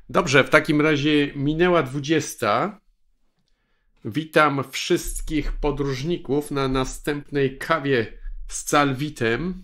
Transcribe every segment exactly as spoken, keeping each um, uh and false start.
Dobrze, w takim razie minęła dwudziesta. Witam wszystkich podróżników na następnej kawie z Calvitem.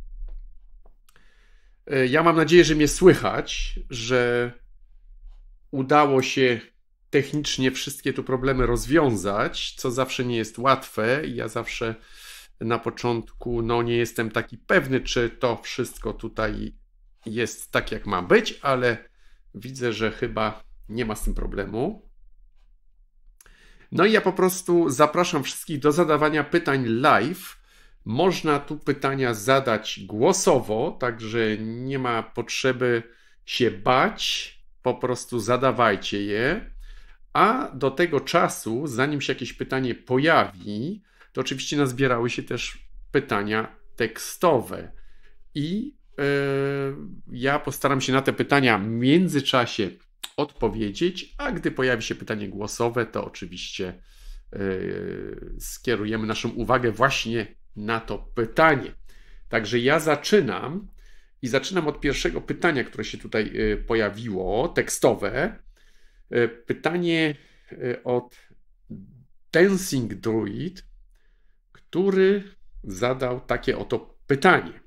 Ja mam nadzieję, że mnie słychać, że udało się technicznie wszystkie tu problemy rozwiązać, co zawsze nie jest łatwe. Ja zawsze na początku no, nie jestem taki pewny, czy to wszystko tutaj jest tak, jak ma być, ale widzę, że chyba nie ma z tym problemu. No i ja po prostu zapraszam wszystkich do zadawania pytań live. Można tu pytania zadać głosowo, także nie ma potrzeby się bać. Po prostu zadawajcie je. A do tego czasu, zanim się jakieś pytanie pojawi, to oczywiście nazbierały się też pytania tekstowe. I yy, ja postaram się na te pytania w międzyczasie odpowiedzieć, a gdy pojawi się pytanie głosowe, to oczywiście yy, skierujemy naszą uwagę właśnie na to pytanie. Także ja zaczynam i zaczynam od pierwszego pytania, które się tutaj yy, pojawiło, tekstowe. Yy, pytanie yy, od Dancing Druid, który zadał takie oto pytanie.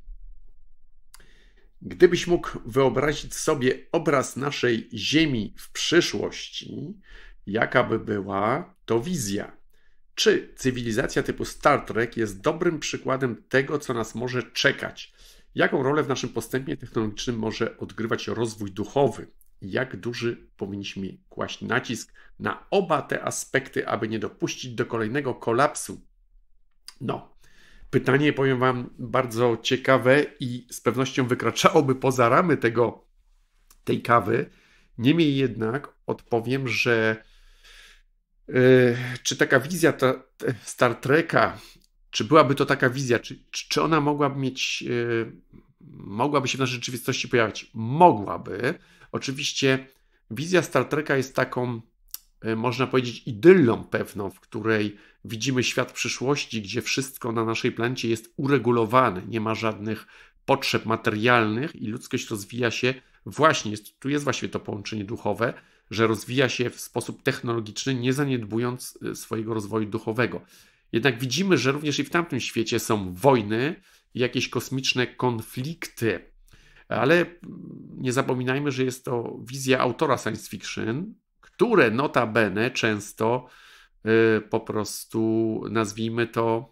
Gdybyś mógł wyobrazić sobie obraz naszej Ziemi w przyszłości, jaka by była to wizja? Czy cywilizacja typu Star Trek jest dobrym przykładem tego, co nas może czekać? Jaką rolę w naszym postępie technologicznym może odgrywać rozwój duchowy? Jak duży powinniśmy kłaść nacisk na oba te aspekty, aby nie dopuścić do kolejnego kolapsu? No, pytanie, powiem wam, bardzo ciekawe i z pewnością wykraczałoby poza ramy tego, tej kawy. Niemniej jednak odpowiem, że yy, czy taka wizja ta, Star Treka, czy byłaby to taka wizja, czy, czy ona mogłaby mieć, yy, mogłaby się w naszej rzeczywistości pojawić? Mogłaby. Oczywiście wizja Star Treka jest taką, yy, można powiedzieć, idyllą pewną, w której widzimy świat przyszłości, gdzie wszystko na naszej planecie jest uregulowane, nie ma żadnych potrzeb materialnych i ludzkość rozwija się właśnie, jest, tu jest właściwie to połączenie duchowe, że rozwija się w sposób technologiczny, nie zaniedbując swojego rozwoju duchowego. Jednak widzimy, że również i w tamtym świecie są wojny i jakieś kosmiczne konflikty. Ale nie zapominajmy, że jest to wizja autora science fiction, które notabene często po prostu, nazwijmy to,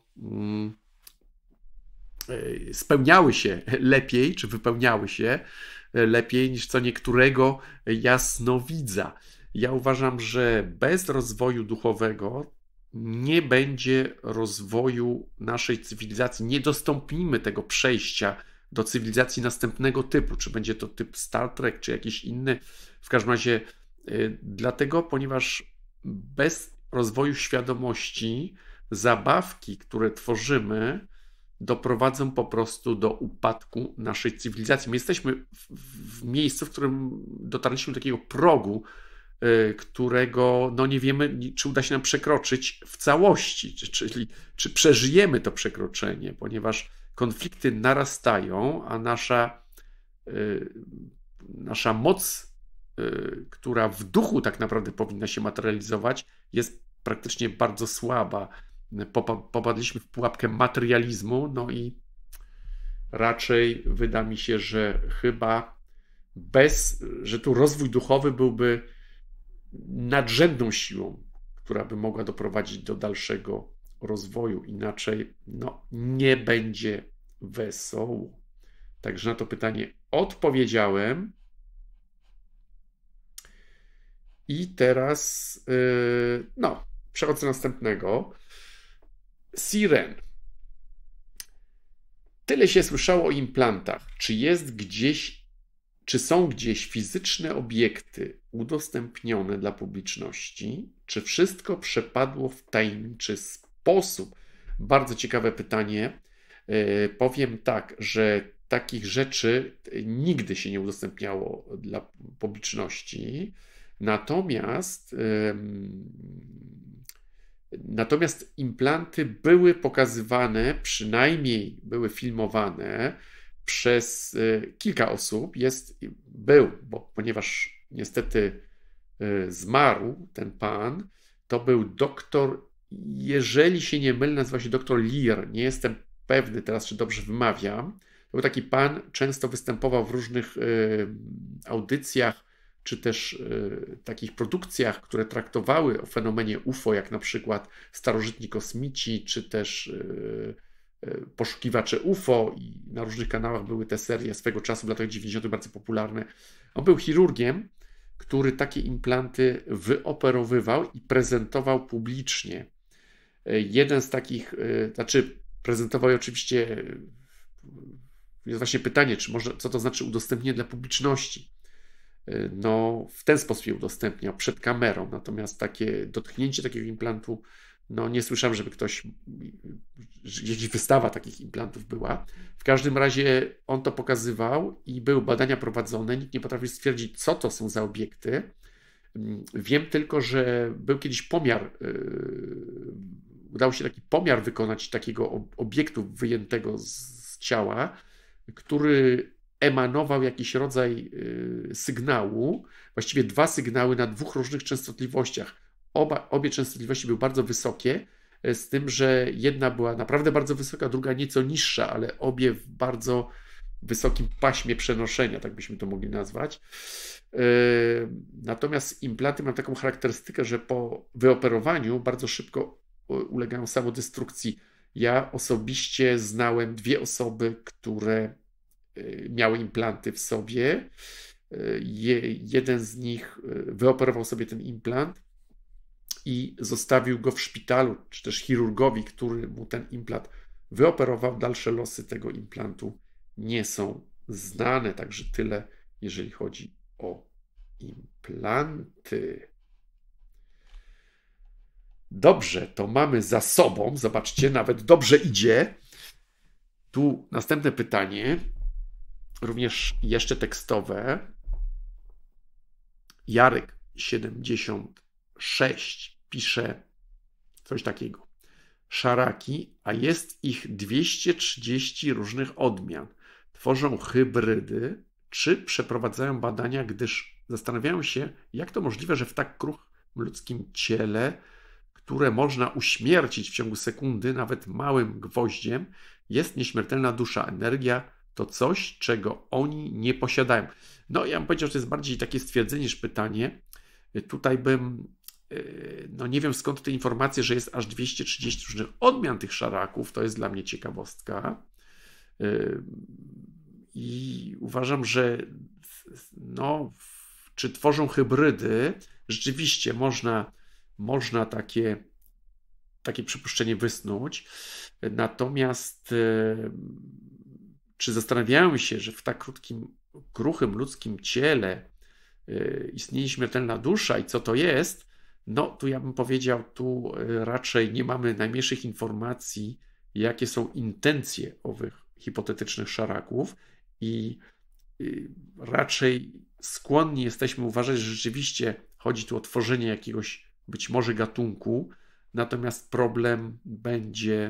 spełniały się lepiej, czy wypełniały się lepiej niż co niektórego jasnowidza. Ja uważam, że bez rozwoju duchowego nie będzie rozwoju naszej cywilizacji. Nie dostąpimy tego przejścia do cywilizacji następnego typu, czy będzie to typ Star Trek, czy jakiś inny. W każdym razie dlatego, ponieważ bez rozwoju świadomości zabawki, które tworzymy, doprowadzą po prostu do upadku naszej cywilizacji. My jesteśmy w, w miejscu, w którym dotarliśmy do takiego progu, y, którego no nie wiemy, czy uda się nam przekroczyć w całości, czy, czyli czy przeżyjemy to przekroczenie, ponieważ konflikty narastają, a nasza, y, nasza moc, y, która w duchu tak naprawdę powinna się materializować, jest praktycznie bardzo słaba. Popadliśmy w pułapkę materializmu, no i raczej wyda mi się, że chyba bez, że tu rozwój duchowy byłby nadrzędną siłą, która by mogła doprowadzić do dalszego rozwoju. Inaczej no, nie będzie wesoło. Także na to pytanie odpowiedziałem. I teraz yy, no, przechodzę do następnego. Siren. Tyle się słyszało o implantach. Czy jest gdzieś, czy są gdzieś fizyczne obiekty udostępnione dla publiczności? Czy wszystko przepadło w tajemniczy sposób? Bardzo ciekawe pytanie. Yy, powiem tak, że takich rzeczy nigdy się nie udostępniało dla publiczności. Natomiast yy, Natomiast implanty były pokazywane, przynajmniej były filmowane przez kilka osób. Jest, był, bo ponieważ niestety zmarł, ten pan, to był doktor, jeżeli się nie mylę, nazywa się doktor Lear, nie jestem pewny teraz, czy dobrze wymawiam. To był taki pan, często występował w różnych y, audycjach, czy y, takich produkcjach, które traktowały o fenomenie U F O, jak na przykład Starożytni Kosmici, czy też y, y, Poszukiwacze U F O, i na różnych kanałach były te serie swego czasu w latach dziewięćdziesiątych bardzo popularne. On był chirurgiem, który takie implanty wyoperowywał i prezentował publicznie. Jeden z takich, znaczy prezentował oczywiście, jest właśnie pytanie, czy może, co to znaczy udostępnienie dla publiczności. No, w ten sposób je udostępniał, przed kamerą, natomiast takie dotknięcie takiego implantu, no nie słyszałem, żeby ktoś, jakaś wystawa takich implantów była. W każdym razie on to pokazywał i były badania prowadzone, nikt nie potrafił stwierdzić, co to są za obiekty. Wiem tylko, że był kiedyś pomiar, yy, udało się taki pomiar wykonać takiego obiektu wyjętego z ciała, który emanował jakiś rodzaj yy, sygnału, właściwie dwa sygnały na dwóch różnych częstotliwościach. Oba, obie częstotliwości były bardzo wysokie, z tym, że jedna była naprawdę bardzo wysoka, druga nieco niższa, ale obie w bardzo wysokim paśmie przenoszenia, tak byśmy to mogli nazwać. Natomiast implanty mają taką charakterystykę, że po wyoperowaniu bardzo szybko ulegają samodestrukcji. Ja osobiście znałem dwie osoby, które miały implanty w sobie. Je, jeden z nich wyoperował sobie ten implant i zostawił go w szpitalu, czy też chirurgowi, który mu ten implant wyoperował. Dalsze losy tego implantu nie są znane, także tyle, jeżeli chodzi o implanty. Dobrze, to mamy za sobą, zobaczcie, nawet dobrze idzie. Tu następne pytanie, również jeszcze tekstowe. Jarek siedemdziesiąt sześć pisze coś takiego. Szaraki, a jest ich dwieście trzydzieści różnych odmian. Tworzą hybrydy, czy przeprowadzają badania, gdyż zastanawiają się, jak to możliwe, że w tak kruchym ludzkim ciele, które można uśmiercić w ciągu sekundy nawet małym gwoździem, jest nieśmiertelna dusza. Energia to coś, czego oni nie posiadają. No, ja bym powiedział, że to jest bardziej takie stwierdzenie niż pytanie. Tutaj bym, no nie wiem skąd te informacje, że jest aż dwieście trzydzieści różnych odmian tych szaraków. To jest dla mnie ciekawostka. I uważam, że no, czy tworzą hybrydy, rzeczywiście można, można takie, takie przypuszczenie wysnuć. Natomiast czy zastanawiają się, że w tak krótkim, kruchym ludzkim ciele istnieje śmiertelna dusza i co to jest? No, tu ja bym powiedział, tu raczej nie mamy najmniejszych informacji, jakie są intencje owych hipotetycznych szaraków i raczej skłonni jesteśmy uważać, że rzeczywiście chodzi tu o tworzenie jakiegoś być może gatunku, natomiast problem będzie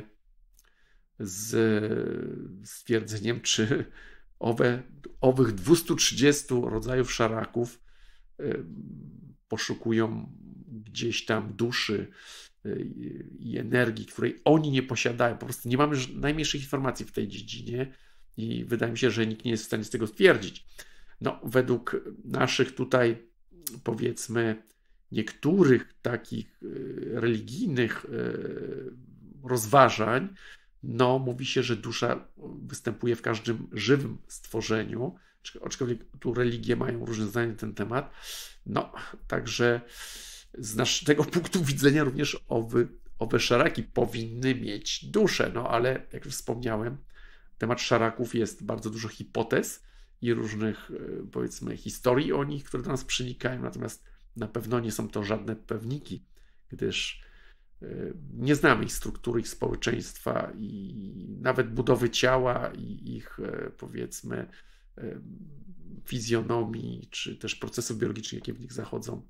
z stwierdzeniem, czy owe, owych dwieście trzydzieści rodzajów szaraków poszukują gdzieś tam duszy i energii, której oni nie posiadają. Po prostu nie mamy najmniejszych informacji w tej dziedzinie i wydaje mi się, że nikt nie jest w stanie z tego stwierdzić. No, według naszych tutaj, powiedzmy, niektórych takich religijnych rozważań, no, mówi się, że dusza występuje w każdym żywym stworzeniu, aczkolwiek tu religie mają różne zdania na ten temat. No, także z naszego punktu widzenia również owy, owe szaraki powinny mieć duszę, no ale jak już wspomniałem, temat szaraków jest bardzo dużo hipotez i różnych, powiedzmy, historii o nich, które do nas przenikają, natomiast na pewno nie są to żadne pewniki, gdyż nie znamy ich struktury, ich społeczeństwa i nawet budowy ciała i ich, powiedzmy, fizjonomii, czy też procesów biologicznych, jakie w nich zachodzą.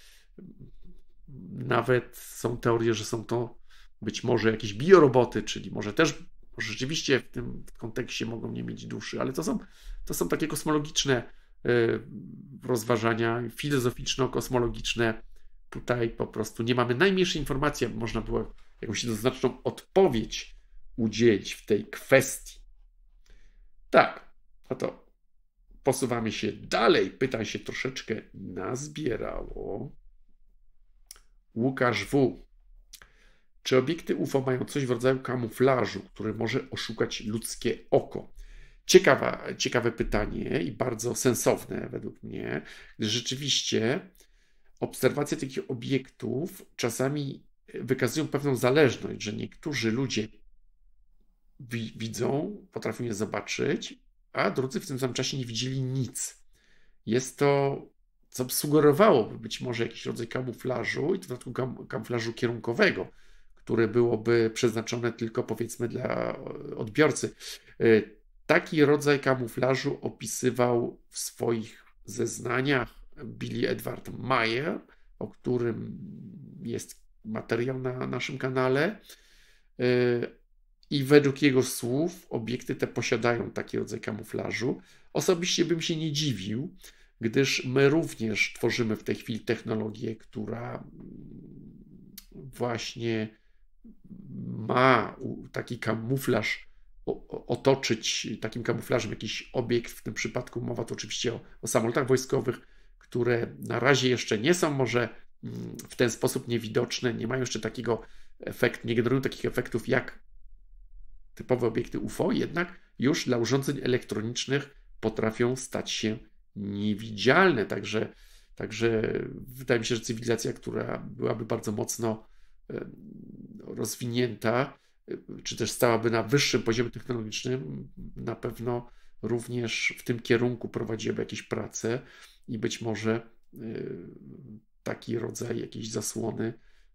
Nawet są teorie, że są to być może jakieś bioroboty, czyli może też może rzeczywiście w tym kontekście mogą nie mieć duszy, ale to są, to są takie kosmologiczne rozważania filozoficzno-kosmologiczne. Tutaj po prostu nie mamy najmniejszej informacji, aby można było jakąś jednoznaczną odpowiedź udzielić w tej kwestii. Tak, no to posuwamy się dalej. Pytań się troszeczkę nazbierało. Łukasz W. Czy obiekty U F O mają coś w rodzaju kamuflażu, który może oszukać ludzkie oko? Ciekawa, ciekawe pytanie i bardzo sensowne według mnie, gdyż rzeczywiście obserwacje takich obiektów czasami wykazują pewną zależność, że niektórzy ludzie wi widzą, potrafią je zobaczyć, a drudzy w tym samym czasie nie widzieli nic. Jest to, co sugerowałoby być może jakiś rodzaj kamuflażu i to w dodatku kam kamuflażu kierunkowego, które byłoby przeznaczone tylko powiedzmy dla odbiorcy. Taki rodzaj kamuflażu opisywał w swoich zeznaniach Billy Edward Meyer, o którym jest materiał na naszym kanale. I według jego słów obiekty te posiadają taki rodzaj kamuflażu. Osobiście bym się nie dziwił, gdyż my również tworzymy w tej chwili technologię, która właśnie ma taki kamuflaż otoczyć takim kamuflażem jakiś obiekt. W tym przypadku mowa to oczywiście o, o samolotach wojskowych, które na razie jeszcze nie są może w ten sposób niewidoczne, nie mają jeszcze takiego efektu, nie generują takich efektów jak typowe obiekty U F O, jednak już dla urządzeń elektronicznych potrafią stać się niewidzialne. Także, także wydaje mi się, że cywilizacja, która byłaby bardzo mocno rozwinięta, czy też stałaby na wyższym poziomie technologicznym, na pewno również w tym kierunku prowadziłaby jakieś prace i być może taki rodzaj jakiejś zasłony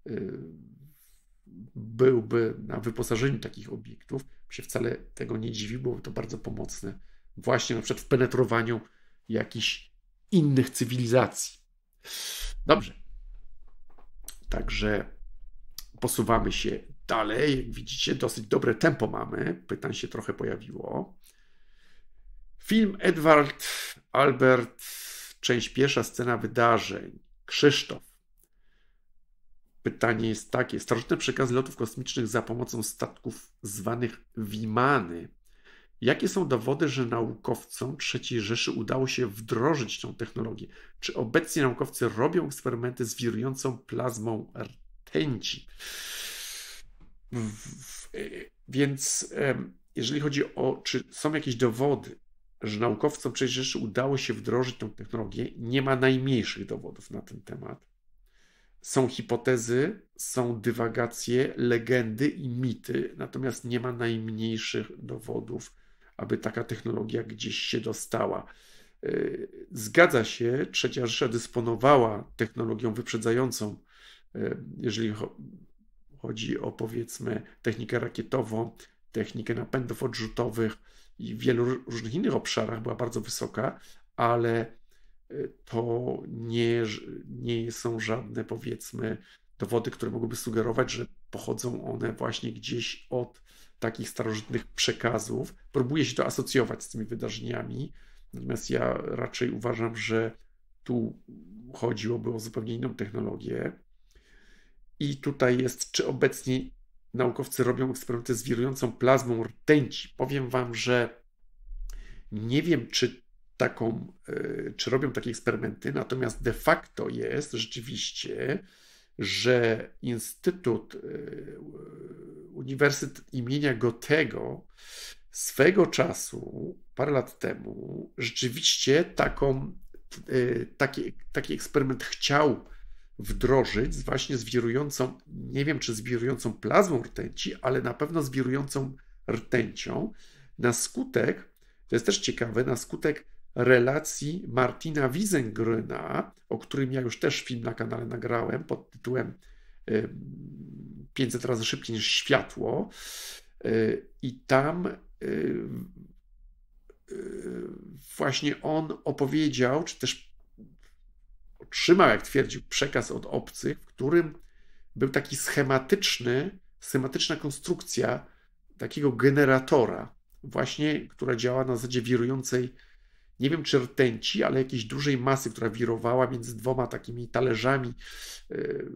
byłby na wyposażeniu takich obiektów. Się wcale tego nie dziwi, byłoby to bardzo pomocne właśnie na przykład w penetrowaniu jakichś innych cywilizacji. Dobrze. Także posuwamy się dalej. Jak widzicie, dosyć dobre tempo mamy. Pytań się trochę pojawiło. Film Edward Albert, część pierwsza, scena wydarzeń. Krzysztof. Pytanie jest takie. Starożytne przekazy lotów kosmicznych za pomocą statków zwanych Wimany. Jakie są dowody, że naukowcom trzeciej Rzeszy udało się wdrożyć tą technologię? Czy obecnie naukowcy robią eksperymenty z wirującą plazmą rtęci? Więc jeżeli chodzi o, czy są jakieś dowody, że naukowcom trzeciej Rzeszy udało się wdrożyć tą technologię, nie ma najmniejszych dowodów na ten temat. Są hipotezy, są dywagacje, legendy i mity, natomiast nie ma najmniejszych dowodów, aby taka technologia gdzieś się dostała. Zgadza się, trzecia Rzesza dysponowała technologią wyprzedzającą, jeżeli chodzi o powiedzmy technikę rakietową, technikę napędów odrzutowych i w wielu różnych innych obszarach była bardzo wysoka, ale to nie, nie są żadne powiedzmy dowody, które mogłyby sugerować, że pochodzą one właśnie gdzieś od takich starożytnych przekazów. Próbuje się to asocjować z tymi wydarzeniami, natomiast ja raczej uważam, że tu chodziłoby o zupełnie inną technologię. I tutaj jest, czy obecnie naukowcy robią eksperymenty z wirującą plazmą rtęci. Powiem wam, że nie wiem, czy taką, czy robią takie eksperymenty, natomiast de facto jest rzeczywiście, że Instytut Uniwersytet imienia Goethego swego czasu, parę lat temu, rzeczywiście taką, taki, taki eksperyment chciał wdrożyć właśnie z wirującą, nie wiem czy z wirującą plazmą rtęci, ale na pewno z wirującą rtęcią, na skutek, to jest też ciekawe, na skutek relacji Martina Wiesengröna, o którym ja już też film na kanale nagrałem pod tytułem pięćset razy szybciej niż światło. I tam właśnie on opowiedział, czy też otrzymał, jak twierdził, przekaz od obcych, w którym był taki schematyczny, schematyczna konstrukcja takiego generatora, właśnie, która działa na zasadzie wirującej nie wiem czy rtęci, ale jakiejś dużej masy, która wirowała między dwoma takimi talerzami yy,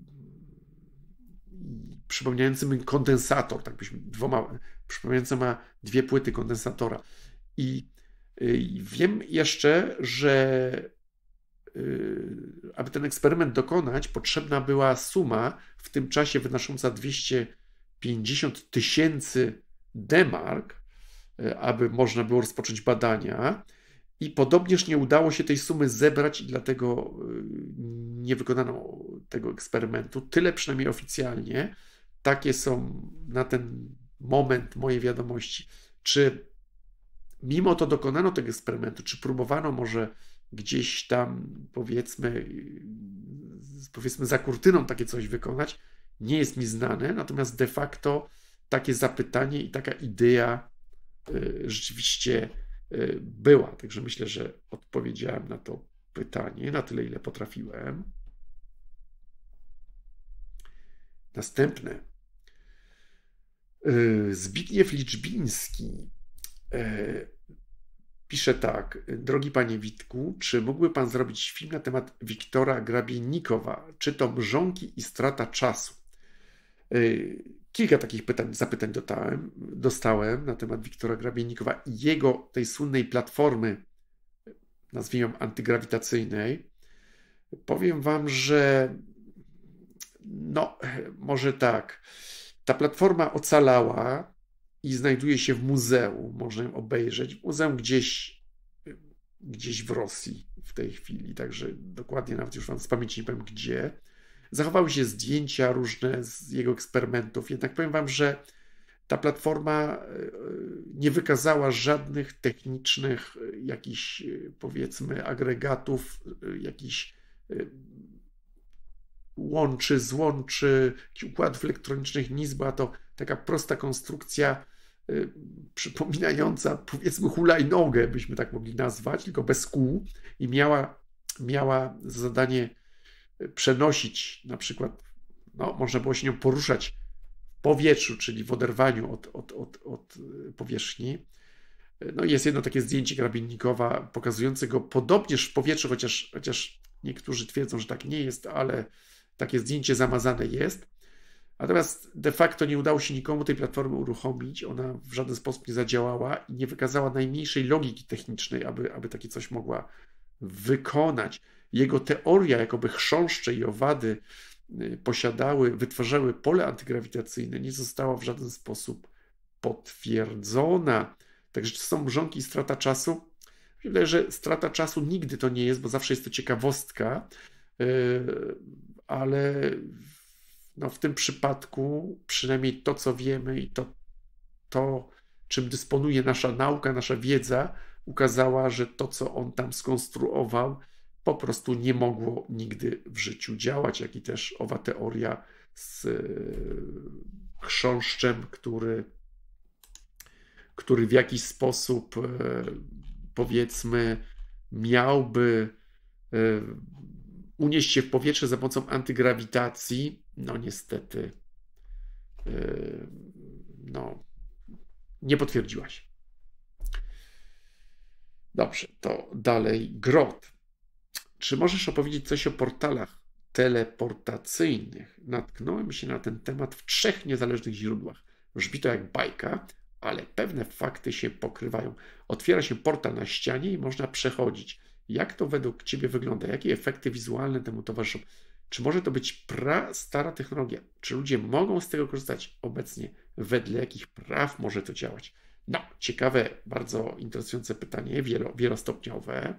przypominającymi kondensator, tak byśmy dwoma, przypominającymi dwie płyty kondensatora. I yy, wiem jeszcze, że yy, aby ten eksperyment dokonać, potrzebna była suma w tym czasie wynosząca dwieście pięćdziesiąt tysięcy D-mark, aby można było rozpocząć badania. I podobnież nie udało się tej sumy zebrać i dlatego nie wykonano tego eksperymentu. Tyle przynajmniej oficjalnie. Takie są na ten moment moje wiadomości. Czy mimo to dokonano tego eksperymentu, czy próbowano może gdzieś tam powiedzmy, powiedzmy za kurtyną takie coś wykonać, nie jest mi znane. Natomiast de facto takie zapytanie i taka idea rzeczywiście była. Także myślę, że odpowiedziałem na to pytanie na tyle, ile potrafiłem. Następne. Zbigniew Liczbiński pisze tak. Drogi panie Witku, czy mógłby pan zrobić film na temat Wiktora Grabiennikowa? Czy to mrzonki i strata czasu? Kilka takich pytań, zapytań dostałem, dostałem na temat Wiktora Grabiennikowa i jego tej słynnej platformy, nazwijmy ją antygrawitacyjnej. Powiem wam, że no, może tak, ta platforma ocalała i znajduje się w muzeum, można ją obejrzeć, w muzeum gdzieś, gdzieś w Rosji w tej chwili, także dokładnie nawet już wam z pamięci nie powiem gdzie. Zachowały się zdjęcia różne z jego eksperymentów, jednak powiem wam, że ta platforma nie wykazała żadnych technicznych jakichś, powiedzmy, agregatów, jakichś łączy, złączy, układów elektronicznych, nic. Była to taka prosta konstrukcja przypominająca, powiedzmy, hulajnogę, byśmy tak mogli nazwać, tylko bez kół i miała, miała za zadanie przenosić, na przykład, no, można było się nią poruszać w powietrzu, czyli w oderwaniu od, od, od, od powierzchni. No i jest jedno takie zdjęcie Grabiennikowa pokazujące go podobnież w powietrzu, chociaż, chociaż niektórzy twierdzą, że tak nie jest, ale takie zdjęcie zamazane jest. Natomiast de facto nie udało się nikomu tej platformy uruchomić, ona w żaden sposób nie zadziałała i nie wykazała najmniejszej logiki technicznej, aby, aby takie coś mogła wykonać. Jego teoria, jakoby chrząszcze i owady posiadały, wytwarzały pole antygrawitacyjne, nie została w żaden sposób potwierdzona. Także czy są mrzonki i strata czasu? Myślę, że strata czasu nigdy to nie jest, bo zawsze jest to ciekawostka, ale no w tym przypadku przynajmniej to, co wiemy i to, to, czym dysponuje nasza nauka, nasza wiedza, ukazała, że to, co on tam skonstruował, po prostu nie mogło nigdy w życiu działać, jak i też owa teoria z chrząszczem, który, który w jakiś sposób, powiedzmy, miałby unieść się w powietrze za pomocą antygrawitacji. No niestety no, nie potwierdziła się. Dobrze, to dalej. Grot. Czy możesz opowiedzieć coś o portalach teleportacyjnych? Natknąłem się na ten temat w trzech niezależnych źródłach. Brzmi to jak bajka, ale pewne fakty się pokrywają. Otwiera się portal na ścianie i można przechodzić. Jak to według ciebie wygląda? Jakie efekty wizualne temu towarzyszą? Czy może to być prastara technologia? Czy ludzie mogą z tego korzystać obecnie? Wedle jakich praw może to działać? No, ciekawe, bardzo interesujące pytanie, wielo, wielostopniowe.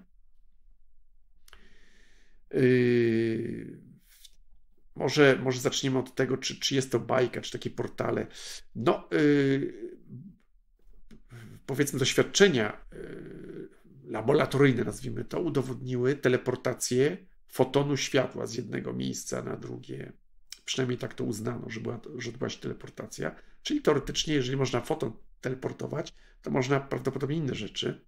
Yy, może, może zaczniemy od tego, czy, czy jest to bajka, czy takie portale. No, yy, powiedzmy, doświadczenia yy, laboratoryjne, nazwijmy to, udowodniły teleportację fotonu światła z jednego miejsca na drugie. Przynajmniej tak to uznano, że była, że odbyła się teleportacja. Czyli teoretycznie, jeżeli można foton teleportować, to można prawdopodobnie inne rzeczy.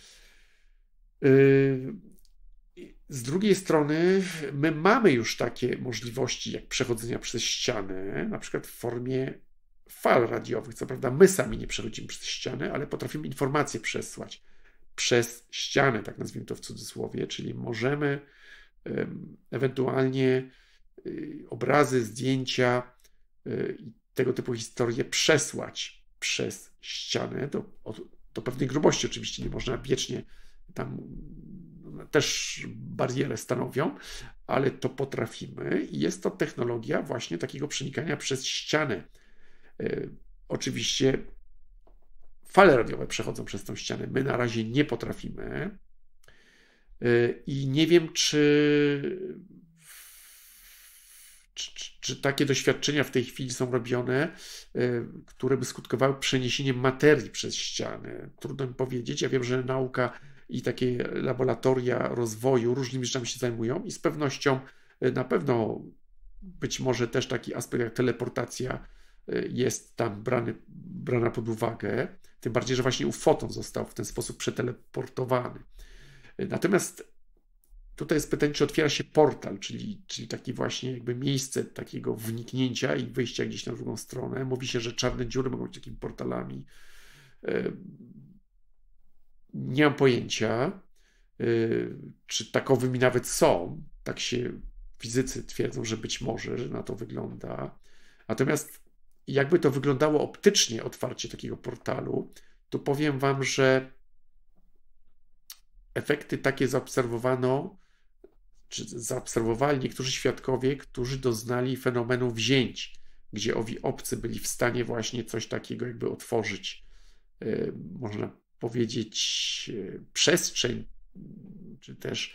Yy, Z drugiej strony my mamy już takie możliwości jak przechodzenia przez ścianę, na przykład w formie fal radiowych. Co prawda my sami nie przechodzimy przez ścianę, ale potrafimy informacje przesłać. przez ścianę, tak nazwijmy to w cudzysłowie, czyli możemy ewentualnie obrazy, zdjęcia i tego typu historie przesłać przez ścianę do, do pewnej grubości. Oczywiście nie można wiecznie, tam też barierę stanowią, ale to potrafimy i jest to technologia właśnie takiego przenikania przez ścianę. Oczywiście fale radiowe przechodzą przez tą ścianę. My na razie nie potrafimy i nie wiem, czy, czy, czy takie doświadczenia w tej chwili są robione, które by skutkowały przeniesieniem materii przez ścianę. Trudno mi powiedzieć. Ja wiem, że nauka i takie laboratoria rozwoju różnymi rzeczami się zajmują i z pewnością na pewno być może też taki aspekt jak teleportacja jest tam brany, brana pod uwagę, tym bardziej, że właśnie Ufoton został w ten sposób przeteleportowany. Natomiast tutaj jest pytanie, czy otwiera się portal, czyli, czyli takie właśnie jakby miejsce takiego wniknięcia i wyjścia gdzieś na drugą stronę. Mówi się, że czarne dziury mogą być takimi portalami. Nie mam pojęcia, czy takowymi nawet są. Tak się fizycy twierdzą, że być może, że na to wygląda. Natomiast jakby to wyglądało optycznie, otwarcie takiego portalu, to powiem wam, że efekty takie zaobserwowano, czy zaobserwowali niektórzy świadkowie, którzy doznali fenomenu wzięć, gdzie owi obcy byli w stanie właśnie coś takiego jakby otworzyć, można powiedzieć, przestrzeń, czy też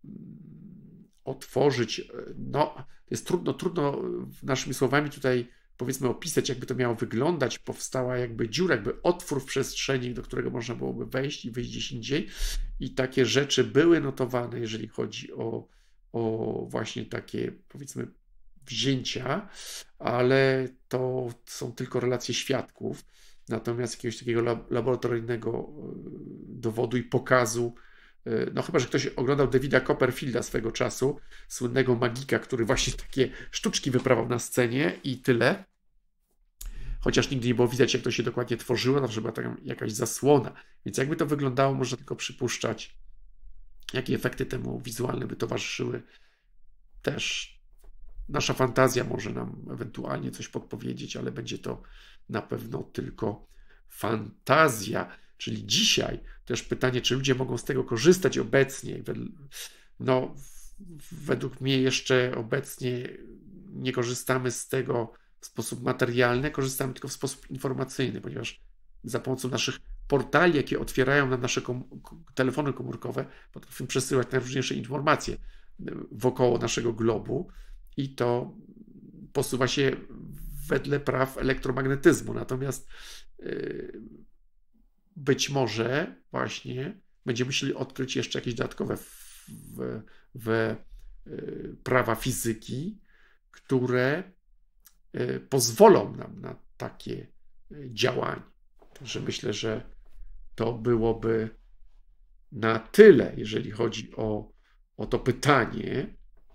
otworzyć, no jest trudno, trudno naszymi słowami tutaj powiedzmy opisać, jakby to miało wyglądać. Powstała jakby dziura, jakby otwór w przestrzeni, do którego można byłoby wejść i wyjść gdzieś indziej. I takie rzeczy były notowane, jeżeli chodzi o, o właśnie takie, powiedzmy, wzięcia, ale to są tylko relacje świadków. Natomiast jakiegoś takiego laboratoryjnego dowodu i pokazu, no chyba że ktoś oglądał Davida Copperfielda swego czasu, słynnego magika, który właśnie takie sztuczki wyprawiał na scenie i tyle. Chociaż nigdy nie było widać, jak to się dokładnie tworzyło, zawsze była taka jakaś zasłona. Więc jakby to wyglądało, można tylko przypuszczać, jakie efekty temu wizualne by towarzyszyły. Też nasza fantazja może nam ewentualnie coś podpowiedzieć, ale będzie to na pewno tylko fantazja. Czyli dzisiaj też pytanie, czy ludzie mogą z tego korzystać obecnie. No, według mnie jeszcze obecnie nie korzystamy z tego w sposób materialny, korzystamy tylko w sposób informacyjny, ponieważ za pomocą naszych portali, jakie otwierają nam nasze kom telefony komórkowe, potrafimy przesyłać najróżniejsze informacje wokoło naszego globu i to posuwa się wedle praw elektromagnetyzmu. Natomiast yy, być może właśnie będziemy musieli odkryć jeszcze jakieś dodatkowe w, w, w, yy, prawa fizyki, które yy, pozwolą nam na takie yy, działanie. Także myślę, że to byłoby na tyle, jeżeli chodzi o, o to pytanie.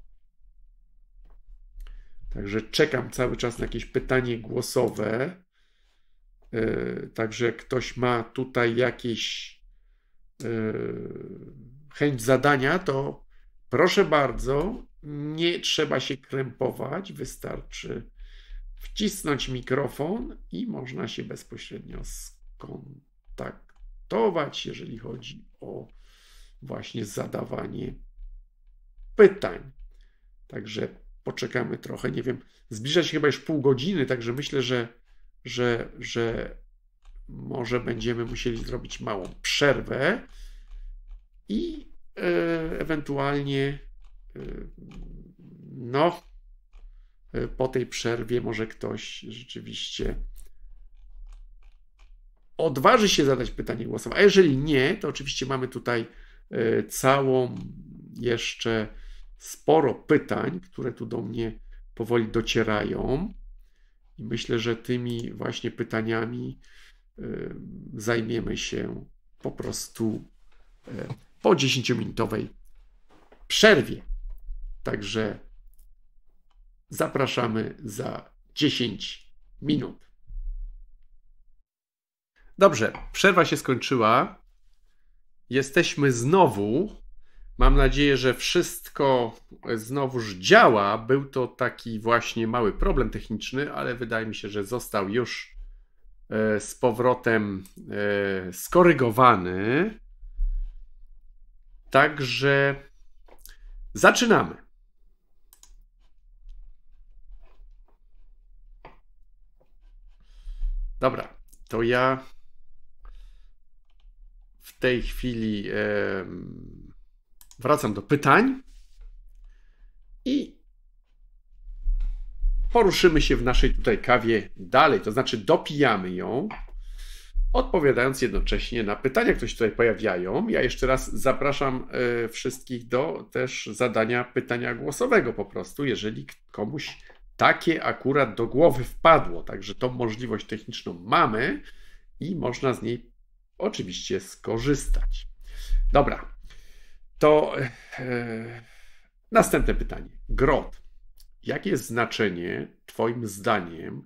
Także czekam cały czas na jakieś pytanie głosowe. Yy, także jak ktoś ma tutaj jakieś yy, chęć zadania, to proszę bardzo, nie trzeba się krępować, wystarczy wcisnąć mikrofon i można się bezpośrednio skontaktować, jeżeli chodzi o właśnie zadawanie pytań. Także poczekamy trochę, nie wiem, zbliża się chyba już pół godziny, także myślę, że, że, że może będziemy musieli zrobić małą przerwę i e, ewentualnie e, no e, po tej przerwie może ktoś rzeczywiście odważy się zadać pytanie głosowe, a jeżeli nie, to oczywiście mamy tutaj e, całą jeszcze sporo pytań, które tu do mnie powoli docierają i myślę, że tymi właśnie pytaniami y, zajmiemy się po prostu y, po dziesięciominutowej przerwie. Także zapraszamy za dziesięć minut. Dobrze, przerwa się skończyła. Jesteśmy znowu. Mam nadzieję, że wszystko znowuż działa. Był to taki właśnie mały problem techniczny, ale wydaje mi się, że został już z powrotem skorygowany. Także zaczynamy. Dobra, to ja w tej chwili e, wracam do pytań i poruszymy się w naszej tutaj kawie dalej, to znaczy dopijamy ją, odpowiadając jednocześnie na pytania, które się tutaj pojawiają. Ja jeszcze raz zapraszam e, wszystkich do też zadania pytania głosowego po prostu, jeżeli komuś takie akurat do głowy wpadło. Także tą możliwość techniczną mamy i można z niej oczywiście skorzystać. Dobra, to e, następne pytanie. Grot, jakie jest znaczenie Twoim zdaniem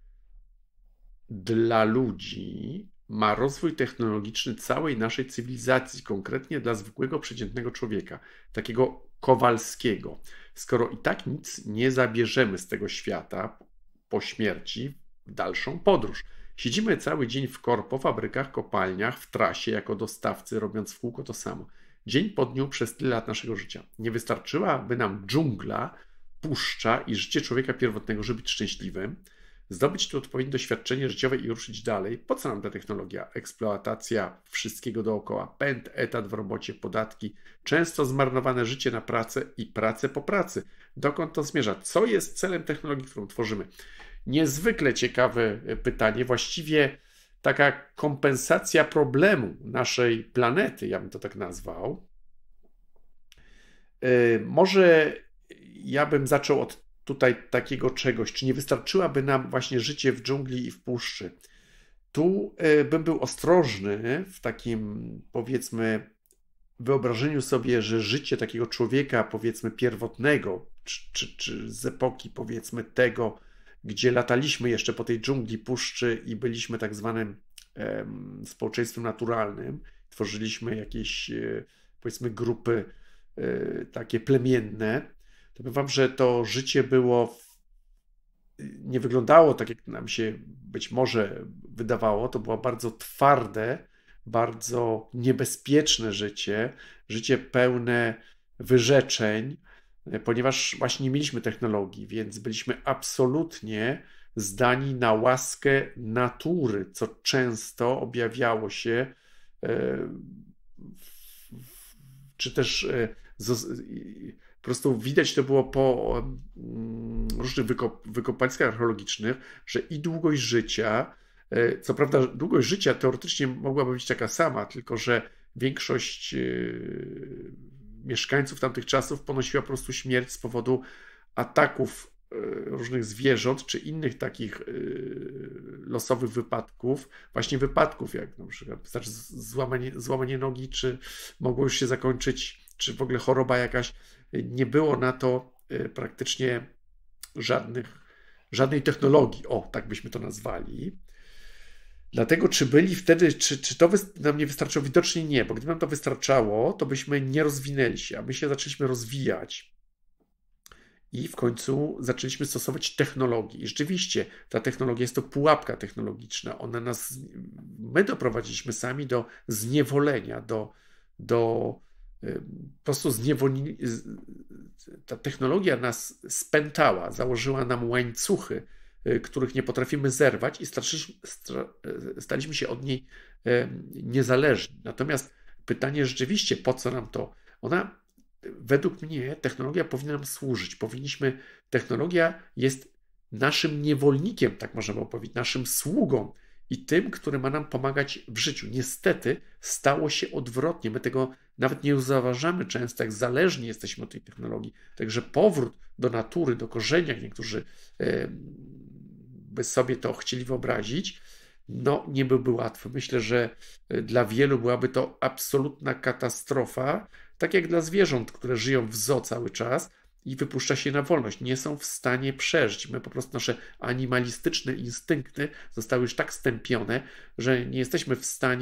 dla ludzi ma rozwój technologiczny całej naszej cywilizacji, konkretnie dla zwykłego, przeciętnego człowieka, takiego Kowalskiego, skoro i tak nic nie zabierzemy z tego świata po śmierci w dalszą podróż? Siedzimy cały dzień w korpo, fabrykach, kopalniach, w trasie jako dostawcy, robiąc w kółko to samo. Dzień po dniu przez tyle lat naszego życia. Nie wystarczyłaby nam dżungla, puszcza i życie człowieka pierwotnego, żeby być szczęśliwym? Zdobyć tu odpowiednie doświadczenie życiowe i ruszyć dalej. Po co nam ta technologia? Eksploatacja wszystkiego dookoła. Pęd, etat w robocie, podatki. Często zmarnowane życie na pracę i pracę po pracy. Dokąd to zmierza? Co jest celem technologii, którą tworzymy? Niezwykle ciekawe pytanie. Właściwie taka kompensacja problemu naszej planety, ja bym to tak nazwał. Może ja bym zaczął od tutaj takiego czegoś, czy nie wystarczyłaby nam właśnie życie w dżungli i w puszczy. Tu bym był ostrożny w takim, powiedzmy, wyobrażeniu sobie, że życie takiego człowieka, powiedzmy, pierwotnego, czy, czy, czy z epoki, powiedzmy, tego, gdzie lataliśmy jeszcze po tej dżungli, puszczy i byliśmy tak zwanym em, społeczeństwem naturalnym, tworzyliśmy jakieś, e, powiedzmy, grupy e, takie plemienne, to powiem wam, że to życie było, nie wyglądało tak, jak nam się być może wydawało. To było bardzo twarde, bardzo niebezpieczne życie, życie pełne wyrzeczeń, ponieważ właśnie nie mieliśmy technologii, więc byliśmy absolutnie zdani na łaskę natury, co często objawiało się, czy też po prostu widać to było po różnych wykop, wykopaliskach archeologicznych, że i długość życia, co prawda długość życia teoretycznie mogłaby być taka sama, tylko że większość mieszkańców tamtych czasów ponosiła po prostu śmierć z powodu ataków różnych zwierząt, czy innych takich losowych wypadków, właśnie wypadków, jak na przykład znaczy złamanie, złamanie nogi, czy mogło już się zakończyć, czy w ogóle choroba jakaś. Nie było na to praktycznie żadnych, żadnej technologii, o, tak byśmy to nazwali. Dlatego, czy byli wtedy, czy, czy to nam nie wystarczyło? Widocznie nie, bo gdyby nam to wystarczało, to byśmy nie rozwinęli się, a my się zaczęliśmy rozwijać i w końcu zaczęliśmy stosować technologii. I rzeczywiście ta technologia jest to pułapka technologiczna. Ona nas, my doprowadziliśmy sami do zniewolenia, do, do po prostu zniewolenia. Ta technologia nas spętała, założyła nam łańcuchy, których nie potrafimy zerwać i staliśmy się od niej niezależni. Natomiast pytanie rzeczywiście, po co nam to? Ona, według mnie, technologia powinna nam służyć. Powinniśmy, technologia jest naszym niewolnikiem, tak możemy powiedzieć, naszym sługą i tym, który ma nam pomagać w życiu. Niestety stało się odwrotnie. My tego nawet nie zauważamy często, jak zależni jesteśmy od tej technologii. Także powrót do natury, do korzenia, jak niektórzy by sobie to chcieli wyobrazić, no nie byłby łatwy. Myślę, że dla wielu byłaby to absolutna katastrofa, tak jak dla zwierząt, które żyją w zoo cały czas i wypuszcza się na wolność. Nie są w stanie przeżyć. My po prostu, nasze animalistyczne instynkty zostały już tak stępione, że nie jesteśmy w stanie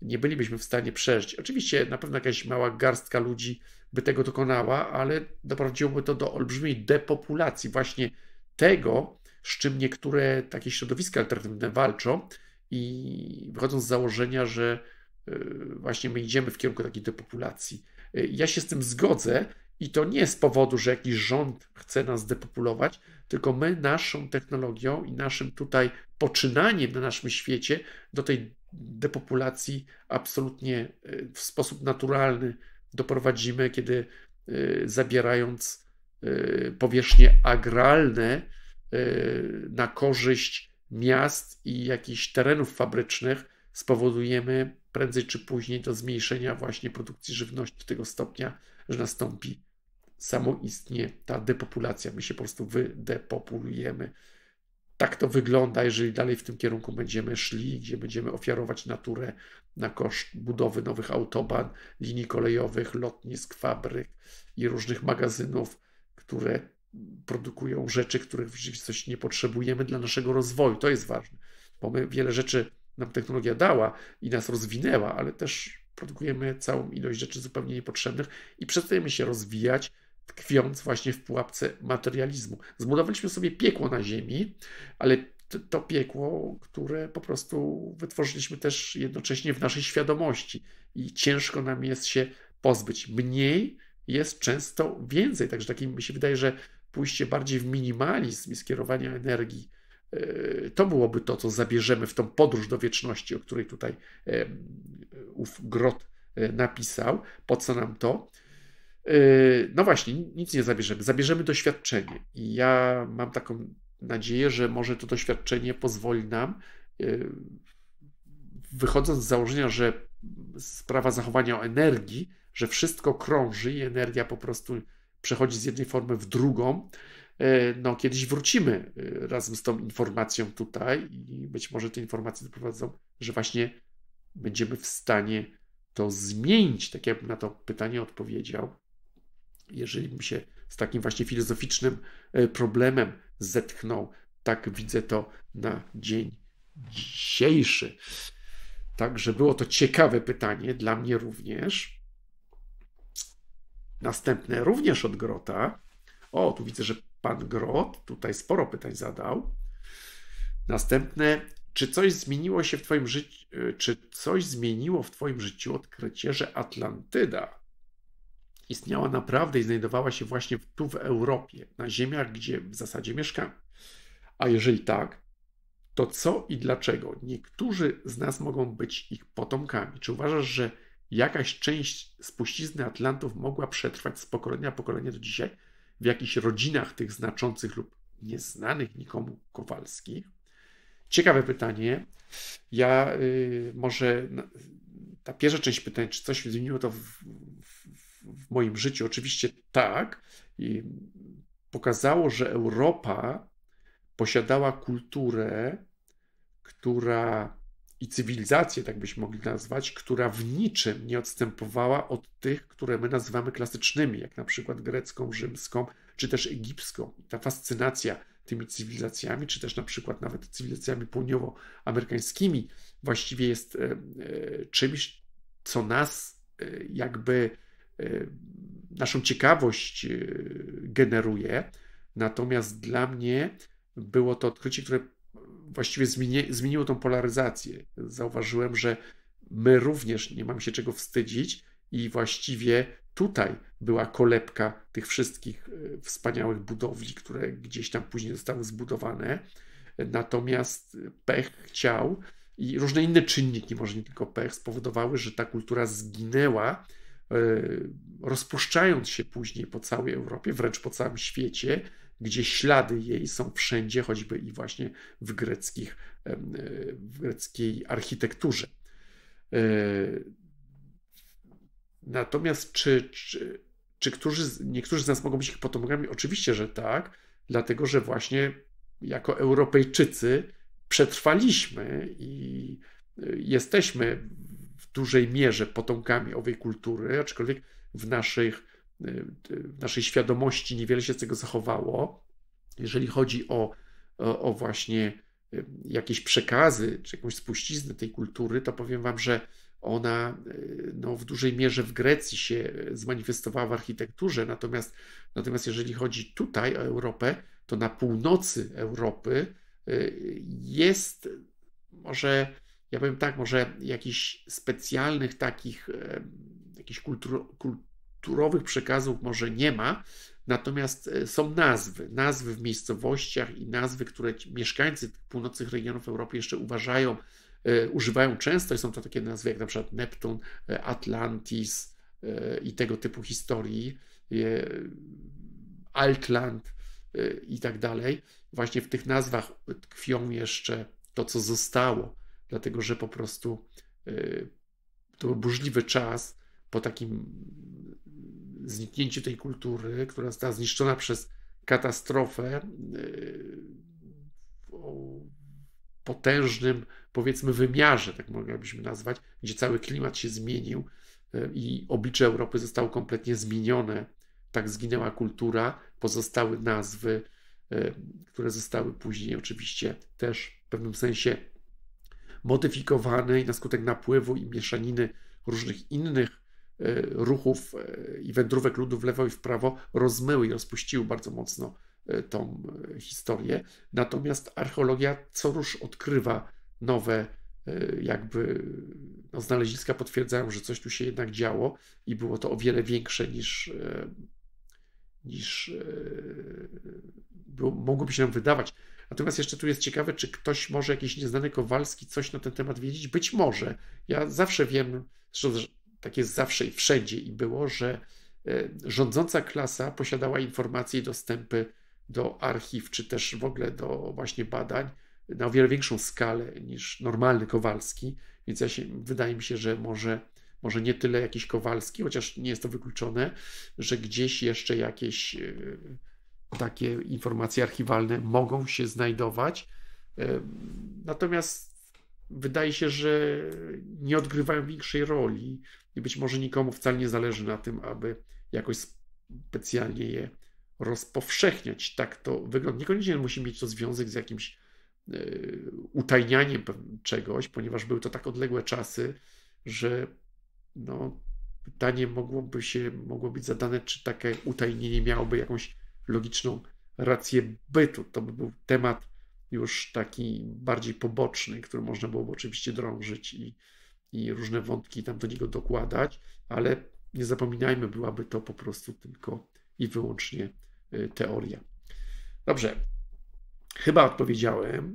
nie bylibyśmy w stanie przeżyć. Oczywiście na pewno jakaś mała garstka ludzi by tego dokonała, ale doprowadziłoby to do olbrzymiej depopulacji właśnie tego, z czym niektóre takie środowiska alternatywne walczą i wychodzą z założenia, że właśnie my idziemy w kierunku takiej depopulacji. Ja się z tym zgodzę i to nie z powodu, że jakiś rząd chce nas depopulować, tylko my naszą technologią i naszym tutaj poczynaniem na naszym świecie do tej depopulacji absolutnie w sposób naturalny doprowadzimy, kiedy zabierając powierzchnie agralne na korzyść miast i jakichś terenów fabrycznych spowodujemy prędzej czy później do zmniejszenia właśnie produkcji żywności do tego stopnia, że nastąpi samoistnie ta depopulacja. My się po prostu wydepopulujemy. Tak to wygląda, jeżeli dalej w tym kierunku będziemy szli, gdzie będziemy ofiarować naturę na koszt budowy nowych autoban, linii kolejowych, lotnisk, fabryk i różnych magazynów, które produkują rzeczy, których w rzeczywistości nie potrzebujemy dla naszego rozwoju. To jest ważne, bo my wiele rzeczy nam technologia dała i nas rozwinęła, ale też produkujemy całą ilość rzeczy zupełnie niepotrzebnych i przestajemy się rozwijać, tkwiąc właśnie w pułapce materializmu. Zbudowaliśmy sobie piekło na ziemi, ale to, to piekło, które po prostu wytworzyliśmy też jednocześnie w naszej świadomości i ciężko nam jest się pozbyć. Mniej jest często więcej, także takim mi się wydaje, że pójście bardziej w minimalizm i skierowanie energii, to byłoby to, co zabierzemy w tą podróż do wieczności, o której tutaj ów Grot napisał. Po co nam to? No właśnie, nic nie zabierzemy. Zabierzemy doświadczenie. I ja mam taką nadzieję, że może to doświadczenie pozwoli nam, wychodząc z założenia, że sprawa zachowania energii, że wszystko krąży i energia po prostu przechodzi z jednej formy w drugą, no kiedyś wrócimy razem z tą informacją tutaj i być może te informacje doprowadzą, że właśnie będziemy w stanie to zmienić, tak jakbym na to pytanie odpowiedział, jeżeli bym się z takim właśnie filozoficznym problemem zetknął. Tak widzę to na dzień dzisiejszy. Także było to ciekawe pytanie, dla mnie również. Następne również od Grota. O, tu widzę, że pan Grot tutaj sporo pytań zadał. Następne, czy coś zmieniło się w twoim życiu, czy coś zmieniło w twoim życiu odkrycie, że Atlantyda istniała naprawdę i znajdowała się właśnie tu w Europie, na ziemiach, gdzie w zasadzie mieszkamy? A jeżeli tak, to co i dlaczego niektórzy z nas mogą być ich potomkami? Czy uważasz, że jakaś część spuścizny Atlantów mogła przetrwać z pokolenia na pokolenie do dzisiaj w jakichś rodzinach tych znaczących lub nieznanych nikomu Kowalskich? Ciekawe pytanie. Ja y, może ta pierwsza część pytań, czy coś zmieniło to w, w, w moim życiu? Oczywiście tak. I pokazało, że Europa posiadała kulturę, która i cywilizację, tak byśmy mogli nazwać, która w niczym nie odstępowała od tych, które my nazywamy klasycznymi, jak na przykład grecką, rzymską, czy też egipską. I ta fascynacja tymi cywilizacjami, czy też na przykład nawet cywilizacjami południowoamerykańskimi właściwie jest e, e, czymś, co nas e, jakby e, naszą ciekawość e, generuje. Natomiast dla mnie było to odkrycie, które właściwie zmieni, zmieniło tą polaryzację. Zauważyłem, że my również nie mamy się czego wstydzić i właściwie tutaj była kolebka tych wszystkich wspaniałych budowli, które gdzieś tam później zostały zbudowane. Natomiast pech chciał i różne inne czynniki, może nie tylko pech, spowodowały, że ta kultura zginęła, rozpuszczając się później po całej Europie, wręcz po całym świecie, gdzie ślady jej są wszędzie, choćby i właśnie w, greckich, w greckiej architekturze. Natomiast czy, czy, czy którzy, niektórzy z nas mogą być ich potomkami? Oczywiście, że tak, dlatego że właśnie jako Europejczycy przetrwaliśmy i jesteśmy w dużej mierze potomkami owej kultury, aczkolwiek w naszych w naszej świadomości niewiele się z tego zachowało. Jeżeli chodzi o, o, o właśnie jakieś przekazy, czy jakąś spuściznę tej kultury, to powiem wam, że ona no, w dużej mierze w Grecji się zmanifestowała w architekturze, natomiast, natomiast jeżeli chodzi tutaj o Europę, to na północy Europy jest może, ja powiem tak, może jakichś specjalnych takich, jakichś kultur, kulturowych przekazów może nie ma, natomiast są nazwy, nazwy w miejscowościach i nazwy, które mieszkańcy tych północnych regionów Europy jeszcze uważają, używają często i są to takie nazwy jak na przykład Neptun, Atlantis i tego typu historii, Altland i tak dalej. Właśnie w tych nazwach tkwią jeszcze to, co zostało, dlatego że po prostu to był burzliwy czas po takim zniknięciu tej kultury, która została zniszczona przez katastrofę o potężnym, powiedzmy, wymiarze, tak moglibyśmy nazwać, gdzie cały klimat się zmienił i oblicze Europy zostało kompletnie zmienione. Tak zginęła kultura, pozostały nazwy, które zostały później oczywiście też w pewnym sensie modyfikowane i na skutek napływu i mieszaniny różnych innych ruchów i wędrówek ludu w lewo i w prawo rozmyły i rozpuściły bardzo mocno tą historię. Natomiast archeologia co rusz odkrywa nowe jakby no, znaleziska potwierdzają, że coś tu się jednak działo i było to o wiele większe niż, niż było, mogłoby się nam wydawać. Natomiast jeszcze tu jest ciekawe, czy ktoś może, jakiś nieznany Kowalski, coś na ten temat wiedzieć? Być może. Ja zawsze wiem, że tak jest zawsze i wszędzie i było, że rządząca klasa posiadała informacje i dostępy do archiw, czy też w ogóle do właśnie badań na o wiele większą skalę niż normalny Kowalski, więc ja się, wydaje mi się, że może, może nie tyle jakiś Kowalski, chociaż nie jest to wykluczone, że gdzieś jeszcze jakieś takie informacje archiwalne mogą się znajdować. Natomiast wydaje się, że nie odgrywają większej roli i być może nikomu wcale nie zależy na tym, aby jakoś specjalnie je rozpowszechniać. Tak to wygląda. Niekoniecznie musi mieć to związek z jakimś utajnianiem czegoś, ponieważ były to tak odległe czasy, że no, pytanie mogłoby się, mogło być zadane, czy takie utajnienie miałoby jakąś logiczną rację bytu. To by był temat już taki bardziej poboczny, który można byłoby oczywiście drążyć i, i różne wątki tam do niego dokładać, ale nie zapominajmy, byłaby to po prostu tylko i wyłącznie teoria. Dobrze, chyba odpowiedziałem.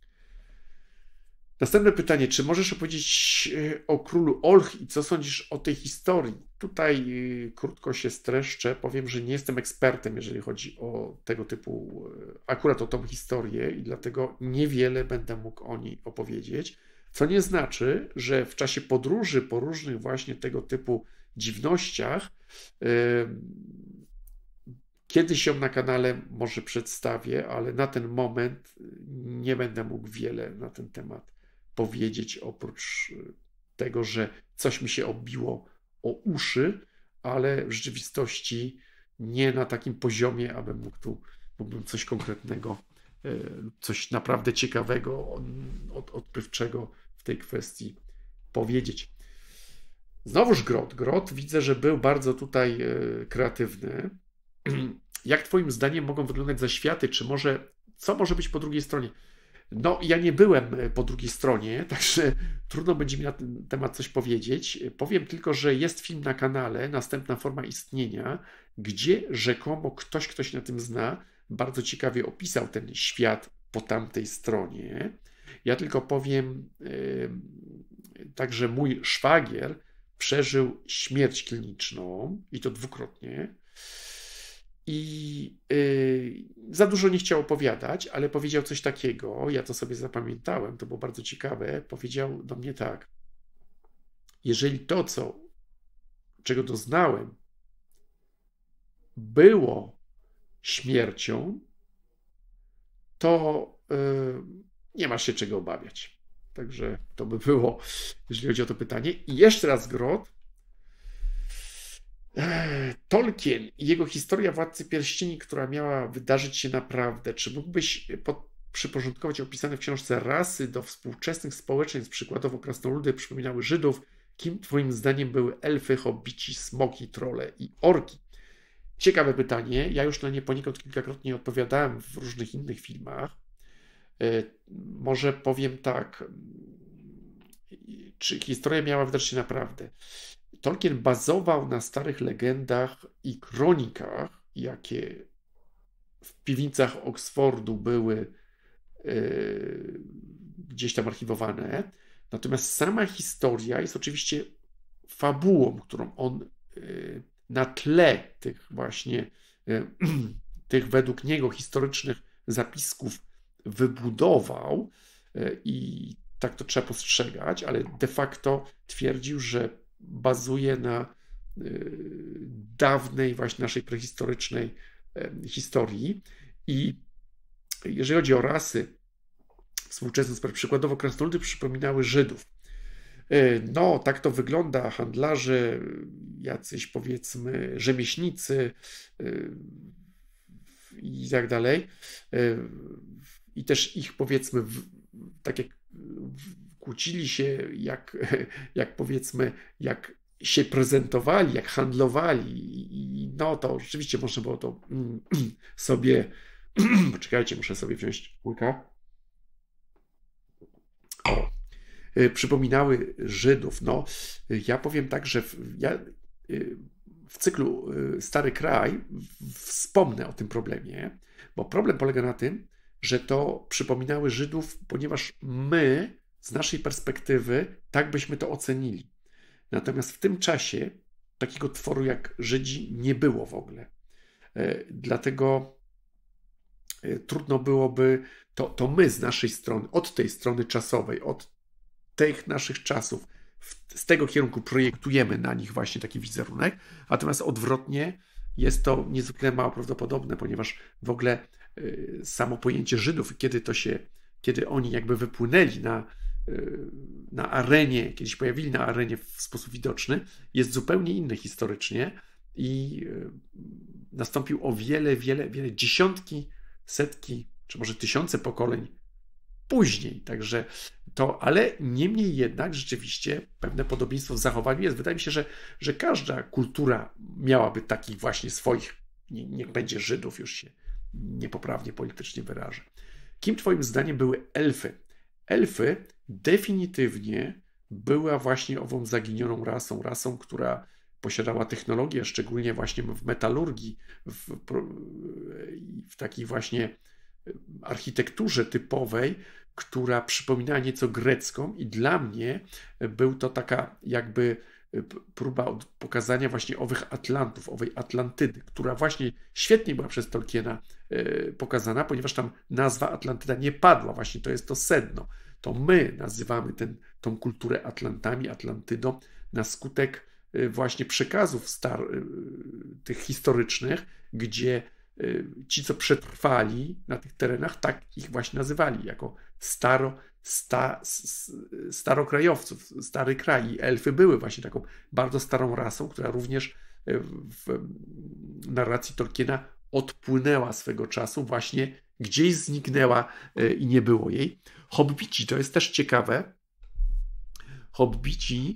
Następne pytanie, czy możesz opowiedzieć o królu Olch i co sądzisz o tej historii? Tutaj krótko się streszczę, powiem, że nie jestem ekspertem, jeżeli chodzi o tego typu, akurat o tą historię i dlatego niewiele będę mógł o niej opowiedzieć, co nie znaczy, że w czasie podróży po różnych właśnie tego typu dziwnościach yy, kiedyś ją na kanale może przedstawię, ale na ten moment nie będę mógł wiele na ten temat powiedzieć, oprócz tego, że coś mi się obiło o uszy, ale w rzeczywistości nie na takim poziomie, abym mógł tu mógłbym coś konkretnego, coś naprawdę ciekawego, od, odkrywczego w tej kwestii powiedzieć. Znowuż Grot. Grot widzę, że był bardzo tutaj kreatywny. Jak twoim zdaniem mogą wyglądać zaświaty? Czy może, co może być po drugiej stronie? No, ja nie byłem po drugiej stronie, także trudno będzie mi na ten temat coś powiedzieć. Powiem tylko, że jest film na kanale, Następna forma istnienia, gdzie rzekomo ktoś, kto się na tym zna, bardzo ciekawie opisał ten świat po tamtej stronie. Ja tylko powiem, yy, także mój szwagier przeżył śmierć kliniczną i to dwukrotnie. I yy, za dużo nie chciał opowiadać, ale powiedział coś takiego, ja to sobie zapamiętałem, to było bardzo ciekawe, powiedział do mnie tak: jeżeli to, co, czego doznałem, było śmiercią, to yy, nie ma się czego obawiać. Także to by było, jeżeli chodzi o to pytanie. I jeszcze raz Grot. Tolkien i jego historia Władcy Pierścieni, która miała wydarzyć się naprawdę. Czy mógłbyś pod, przyporządkować opisane w książce rasy do współczesnych społeczeństw, przykładowo krasnoludy przypominały Żydów, Kim twoim zdaniem były elfy, hobbici, smoki, trolle i orki? Ciekawe pytanie. Ja już na nie poniekąd kilkakrotnie odpowiadałem w różnych innych filmach. Może powiem tak, czy historia miała wydarzyć się naprawdę. Tolkien bazował na starych legendach i kronikach, jakie w piwnicach Oxfordu były yy, gdzieś tam archiwowane. Natomiast sama historia jest oczywiście fabułą, którą on yy, na tle tych właśnie yy, tych według niego historycznych zapisków wybudował yy, i tak to trzeba postrzegać, ale de facto twierdził, że bazuje na yy, dawnej właśnie naszej prehistorycznej yy, historii. I jeżeli chodzi o rasy współczesne, przykładowo krasnoludy przypominały Żydów. No, tak to wygląda. Handlarze, jacyś powiedzmy rzemieślnicy i tak dalej. I też ich powiedzmy, tak jak kłócili się, jak, jak powiedzmy, jak się prezentowali, jak handlowali. I no to rzeczywiście można było to sobie... Poczekajcie, muszę sobie wziąć łyka. O. Przypominały Żydów. No, ja powiem tak, że w, ja w cyklu Stary Kraj wspomnę o tym problemie, bo problem polega na tym, że to przypominały Żydów, ponieważ my z naszej perspektywy tak byśmy to ocenili. Natomiast w tym czasie takiego tworu jak Żydzi nie było w ogóle. Dlatego trudno byłoby, to, to my z naszej strony, od tej strony czasowej, od tych naszych czasów, w, z tego kierunku projektujemy na nich właśnie taki wizerunek, natomiast odwrotnie jest to niezwykle mało prawdopodobne, ponieważ w ogóle y, samo pojęcie Żydów, kiedy to się, kiedy oni jakby wypłynęli na, y, na arenie, kiedyś pojawili na arenie w sposób widoczny, jest zupełnie inny historycznie i y, nastąpił o wiele, wiele, wiele dziesiątki, setki, czy może tysiące pokoleń później. Także to, ale niemniej jednak rzeczywiście pewne podobieństwo w zachowaniu jest. Wydaje mi się, że, że każda kultura miałaby takich właśnie swoich, nie, niech będzie Żydów, już się niepoprawnie politycznie wyrażę. Kim twoim zdaniem były elfy? Elfy definitywnie była właśnie ową zaginioną rasą, rasą, która posiadała technologię, szczególnie właśnie w metalurgii, w, w takiej właśnie architekturze typowej, która przypominała nieco grecką i dla mnie był to taka jakby próba pokazania właśnie owych Atlantów, owej Atlantydy, która właśnie świetnie była przez Tolkiena pokazana, ponieważ tam nazwa Atlantyda nie padła, właśnie to jest to sedno. To my nazywamy ten, tą kulturę Atlantami, Atlantydą na skutek właśnie przekazów star, tych historycznych, gdzie ci, co przetrwali na tych terenach, tak ich właśnie nazywali, jako staro, sta, starokrajowców, stary kraj. I elfy były właśnie taką bardzo starą rasą, która również w narracji Tolkiena odpłynęła swego czasu, właśnie gdzieś zniknęła i nie było jej. Hobbici, to jest też ciekawe. Hobbici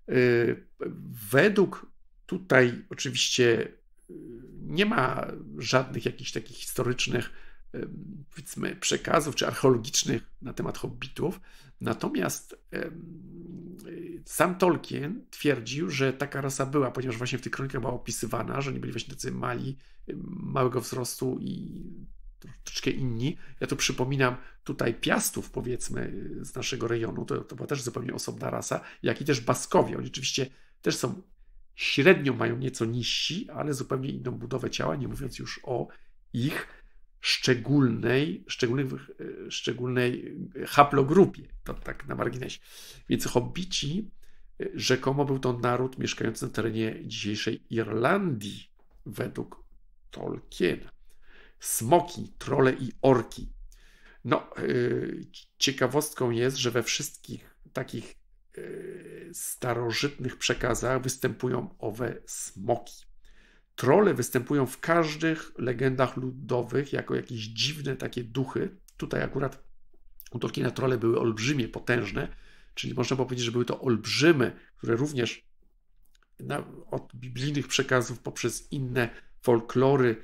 według tutaj oczywiście nie ma żadnych jakichś takich historycznych, powiedzmy, przekazów czy archeologicznych na temat hobbitów. Natomiast sam Tolkien twierdził, że taka rasa była, ponieważ właśnie w tych kronikach była opisywana, że oni byli właśnie tacy mali, małego wzrostu i troszeczkę inni. Ja tu przypominam tutaj Piastów, powiedzmy, z naszego rejonu, to, to była też zupełnie osobna rasa, jak i też Baskowie. Oni oczywiście też są średnio, mają nieco niżsi, ale zupełnie inną budowę ciała, nie mówiąc już o ich szczególnej, szczególnej, szczególnej haplogrupie, to tak na marginesie. Więc hobbici, rzekomo był to naród mieszkający na terenie dzisiejszej Irlandii, według Tolkiena. Smoki, trolle i orki. No, yy, ciekawostką jest, że we wszystkich takich yy, starożytnych przekazach występują owe smoki. Trolle występują w każdych legendach ludowych jako jakieś dziwne takie duchy. Tutaj akurat u Tolkiena trolle były olbrzymie, potężne. czyli można powiedzieć, że były to olbrzymy, które również na, od biblijnych przekazów poprzez inne folklory,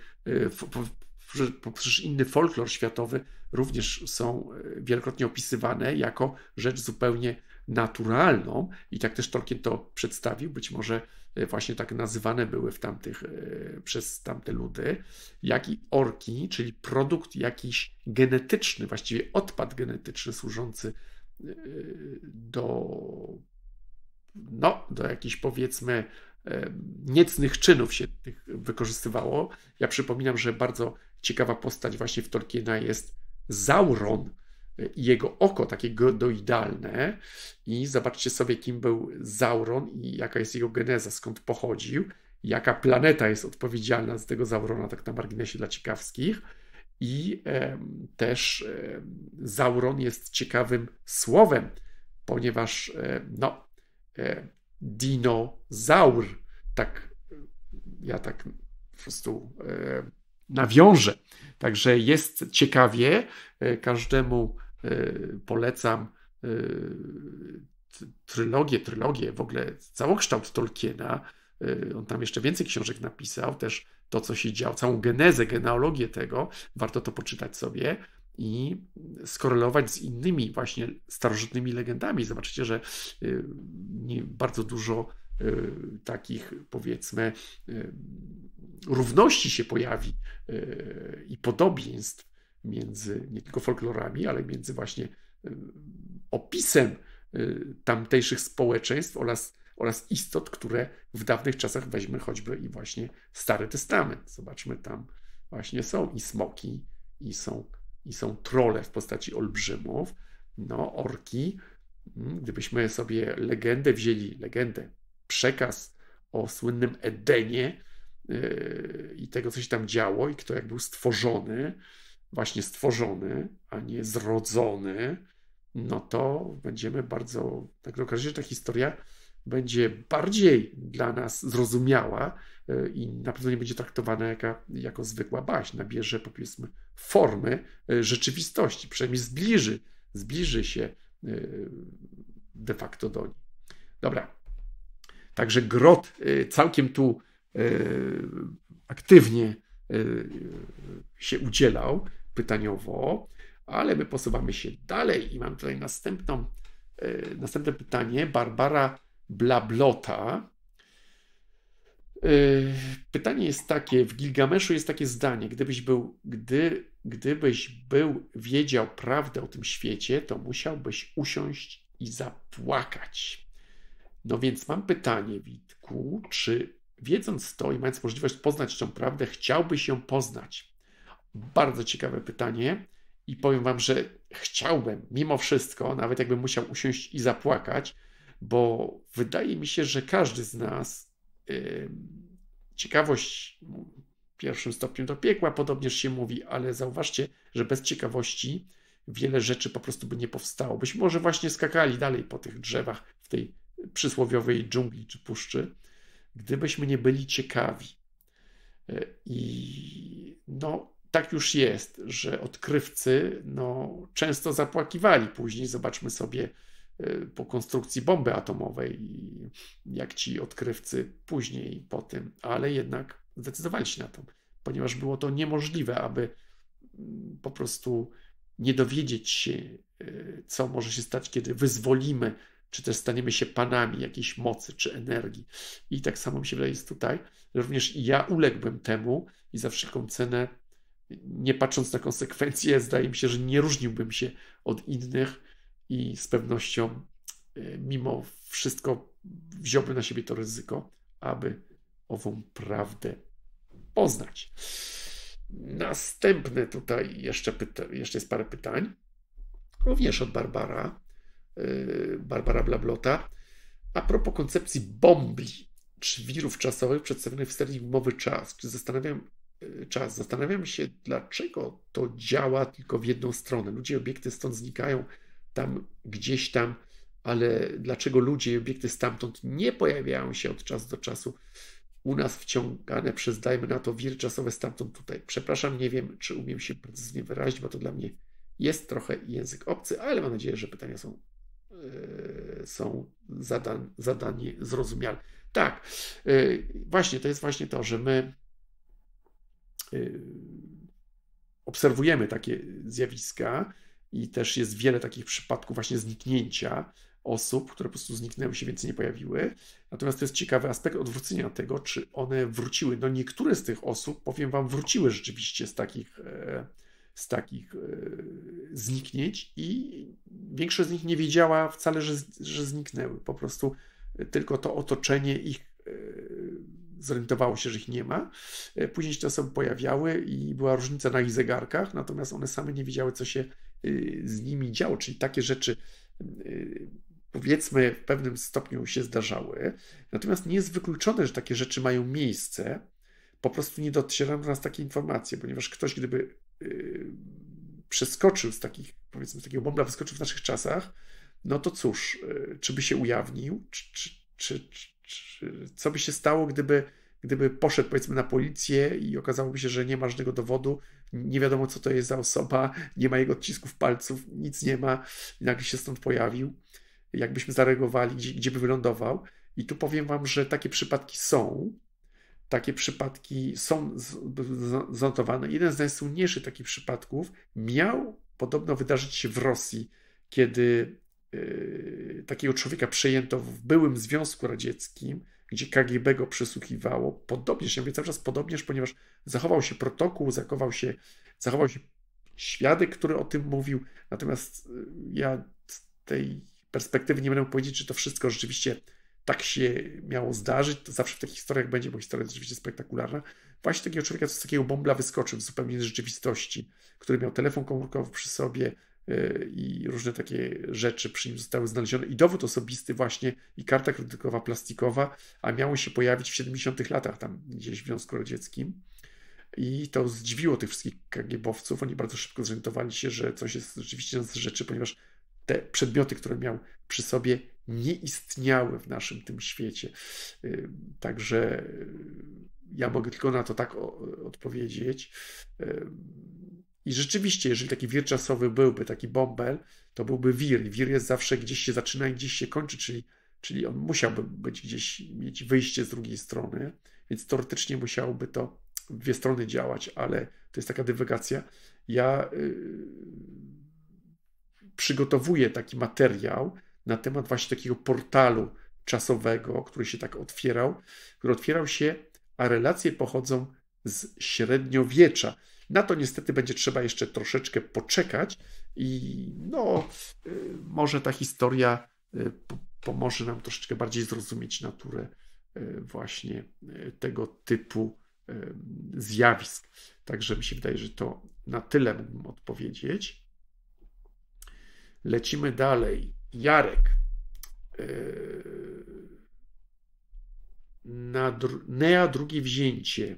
poprzez inny folklor światowy również są wielokrotnie opisywane jako rzecz zupełnie naturalną i tak też Tolkien to przedstawił, być może właśnie tak nazywane były w tamtych, przez tamte ludy, jak i orki, czyli produkt jakiś genetyczny, właściwie odpad genetyczny służący do, no, do jakichś powiedzmy niecnych czynów się tych wykorzystywało. Ja przypominam, że bardzo ciekawa postać właśnie w Tolkiena jest Sauron i jego oko takie geodoidalne i zobaczcie sobie, kim był Sauron i jaka jest jego geneza, skąd pochodził, jaka planeta jest odpowiedzialna z tego Saurona, tak na marginesie dla ciekawskich. I e, też e, Sauron jest ciekawym słowem, ponieważ e, no, e, dinozaur, tak ja tak po prostu e, nawiążę. Także jest ciekawie, e, każdemu e, polecam e, trylogię, trylogię, w ogóle całokształt Tolkiena. E, on tam jeszcze więcej książek napisał, też to, co się działo, całą genezę, genealogię tego, warto to poczytać sobie i skorelować z innymi właśnie starożytnymi legendami. Zobaczycie, że y, nie, bardzo dużo y, takich, powiedzmy, y, równości się pojawi y, i podobieństw między nie tylko folklorami, ale między właśnie y, opisem y, tamtejszych społeczeństw oraz, oraz istot, które w dawnych czasach weźmy choćby i właśnie Stary Testament. Zobaczmy, tam właśnie są i smoki, i są i są trolle w postaci olbrzymów, no orki. Gdybyśmy sobie legendę wzięli, legendę, przekaz o słynnym Edenie yy, i tego, co się tam działo i kto jak był stworzony, właśnie stworzony, a nie zrodzony, no to będziemy bardzo, tak do okazji, że ta historia będzie bardziej dla nas zrozumiała yy, i na pewno nie będzie traktowana jaka, jako zwykła baśń. Nabierze, powiedzmy, formy yy, rzeczywistości, przynajmniej zbliży, zbliży się yy, de facto do niej. Dobra. Także Grot yy, całkiem tu yy, aktywnie yy, się udzielał pytaniowo, ale my posuwamy się dalej i mam tutaj następną, yy, następne pytanie. Barbara Blablota. Pytanie jest takie, w Gilgameszu jest takie zdanie, gdybyś był, gdy, gdybyś był, wiedział prawdę o tym świecie, to musiałbyś usiąść i zapłakać. No więc mam pytanie, Witku, czy wiedząc to i mając możliwość poznać tą prawdę, chciałbyś ją poznać? Bardzo ciekawe pytanie i powiem wam, że chciałbym, mimo wszystko, nawet jakbym musiał usiąść i zapłakać, bo wydaje mi się, że każdy z nas yy, ciekawość w pierwszym stopniu do piekła, podobnież się mówi, ale zauważcie, że bez ciekawości wiele rzeczy po prostu by nie powstało. Byśmy może właśnie skakali dalej po tych drzewach w tej przysłowiowej dżungli czy puszczy, gdybyśmy nie byli ciekawi. Yy, I no tak już jest, że odkrywcy no, często zapłakiwali później. Zobaczmy sobie po konstrukcji bomby atomowej, jak ci odkrywcy później po tym, ale jednak zdecydowali się na to, ponieważ było to niemożliwe, aby po prostu nie dowiedzieć się, co może się stać, kiedy wyzwolimy, czy też staniemy się panami jakiejś mocy, czy energii. I tak samo mi się wydaje jest tutaj, że również i ja uległbym temu i za wszelką cenę, nie patrząc na konsekwencje, zdaje mi się, że nie różniłbym się od innych, i z pewnością mimo wszystko wziąłby na siebie to ryzyko, aby ową prawdę poznać. Następne tutaj jeszcze, pyta- jeszcze jest parę pytań. Również od Barbara, Barbara Blablota. A propos koncepcji bombli, czy wirów czasowych przedstawionych w serii Gumowy Czas. Czy zastanawiam czas. Zastanawiam się, dlaczego to działa tylko w jedną stronę. Ludzie i obiekty stąd znikają tam, gdzieś tam, ale dlaczego ludzie i obiekty stamtąd nie pojawiają się od czasu do czasu u nas wciągane przez, dajmy na to, wiry czasowe stamtąd tutaj. Przepraszam, nie wiem, czy umiem się precyzyjnie wyrazić, bo to dla mnie jest trochę język obcy, ale mam nadzieję, że pytania są są zadan, zadanie zrozumiale. Tak, właśnie, to jest właśnie to, że my obserwujemy takie zjawiska i też jest wiele takich przypadków właśnie zniknięcia osób, które po prostu zniknęły, się więcej nie pojawiły. Natomiast to jest ciekawy aspekt odwrócenia tego, czy one wróciły. No niektóre z tych osób, powiem wam, wróciły rzeczywiście z takich, z takich zniknięć i większość z nich nie wiedziała wcale, że, że zniknęły. Po prostu tylko to otoczenie ich zorientowało się, że ich nie ma. Później się te osoby pojawiały i była różnica na ich zegarkach, natomiast one same nie wiedziały, co się z nimi działo, czyli takie rzeczy, powiedzmy, w pewnym stopniu się zdarzały. Natomiast nie jest wykluczone, że takie rzeczy mają miejsce. Po prostu nie docierają do nas takie informacje, ponieważ ktoś, gdyby przeskoczył z takich, powiedzmy, z takiego bąbla, wyskoczył w naszych czasach, no to cóż, czy by się ujawnił, czy, czy, czy, czy co by się stało, gdyby, gdyby poszedł, powiedzmy, na policję i okazałoby się, że nie ma żadnego dowodu, nie wiadomo, co to jest za osoba, nie ma jego odcisków palców, nic nie ma i nagle się stąd pojawił. Jakbyśmy zareagowali, gdzie, gdzie by wylądował. I tu powiem wam, że takie przypadki są. Takie przypadki są zanotowane. Jeden z najsłynniejszych takich przypadków miał podobno wydarzyć się w Rosji, kiedy yy, takiego człowieka przejęto w byłym Związku Radzieckim, gdzie K G B go przesłuchiwało. Podobnież, ja mówię cały czas podobnież, ponieważ zachował się protokół, zachował się, zachował się świadek, który o tym mówił. Natomiast ja z tej perspektywy nie będę powiedzieć, czy to wszystko rzeczywiście tak się miało zdarzyć. To zawsze w takich historiach będzie, bo historia jest rzeczywiście spektakularna. Właśnie takiego człowieka, co z takiego bąbla wyskoczył zupełnie z rzeczywistości, który miał telefon komórkowy przy sobie yy, i różne takie rzeczy przy nim zostały znalezione. I dowód osobisty właśnie, i karta kredytowa plastikowa, a miało się pojawić w siedemdziesiątych latach tam gdzieś w Związku Radzieckim. I to zdziwiło tych wszystkich K G B owców. Oni bardzo szybko zorientowali się, że coś jest rzeczywiście z rzeczy, ponieważ te przedmioty, które miał przy sobie, nie istniały w naszym tym świecie. Także ja mogę tylko na to tak odpowiedzieć. I rzeczywiście, jeżeli taki wir czasowy byłby, taki bąbel, to byłby wir. Wir jest zawsze gdzieś się zaczyna i gdzieś się kończy, czyli, czyli on musiałby być gdzieś, mieć wyjście z drugiej strony, więc teoretycznie musiałoby to w dwie strony działać, ale to jest taka dywagacja. Ja yy, przygotowuję taki materiał na temat właśnie takiego portalu czasowego, który się tak otwierał, który otwierał się, a relacje pochodzą z średniowiecza. Na to niestety będzie trzeba jeszcze troszeczkę poczekać i no, yy, może ta historia yy, pomoże nam troszeczkę bardziej zrozumieć naturę yy, właśnie yy, tego typu yy, zjawisk. Także mi się wydaje, że to na tyle mógłbym odpowiedzieć. Lecimy dalej. Jarek. Na dru- Nea drugie wzięcie.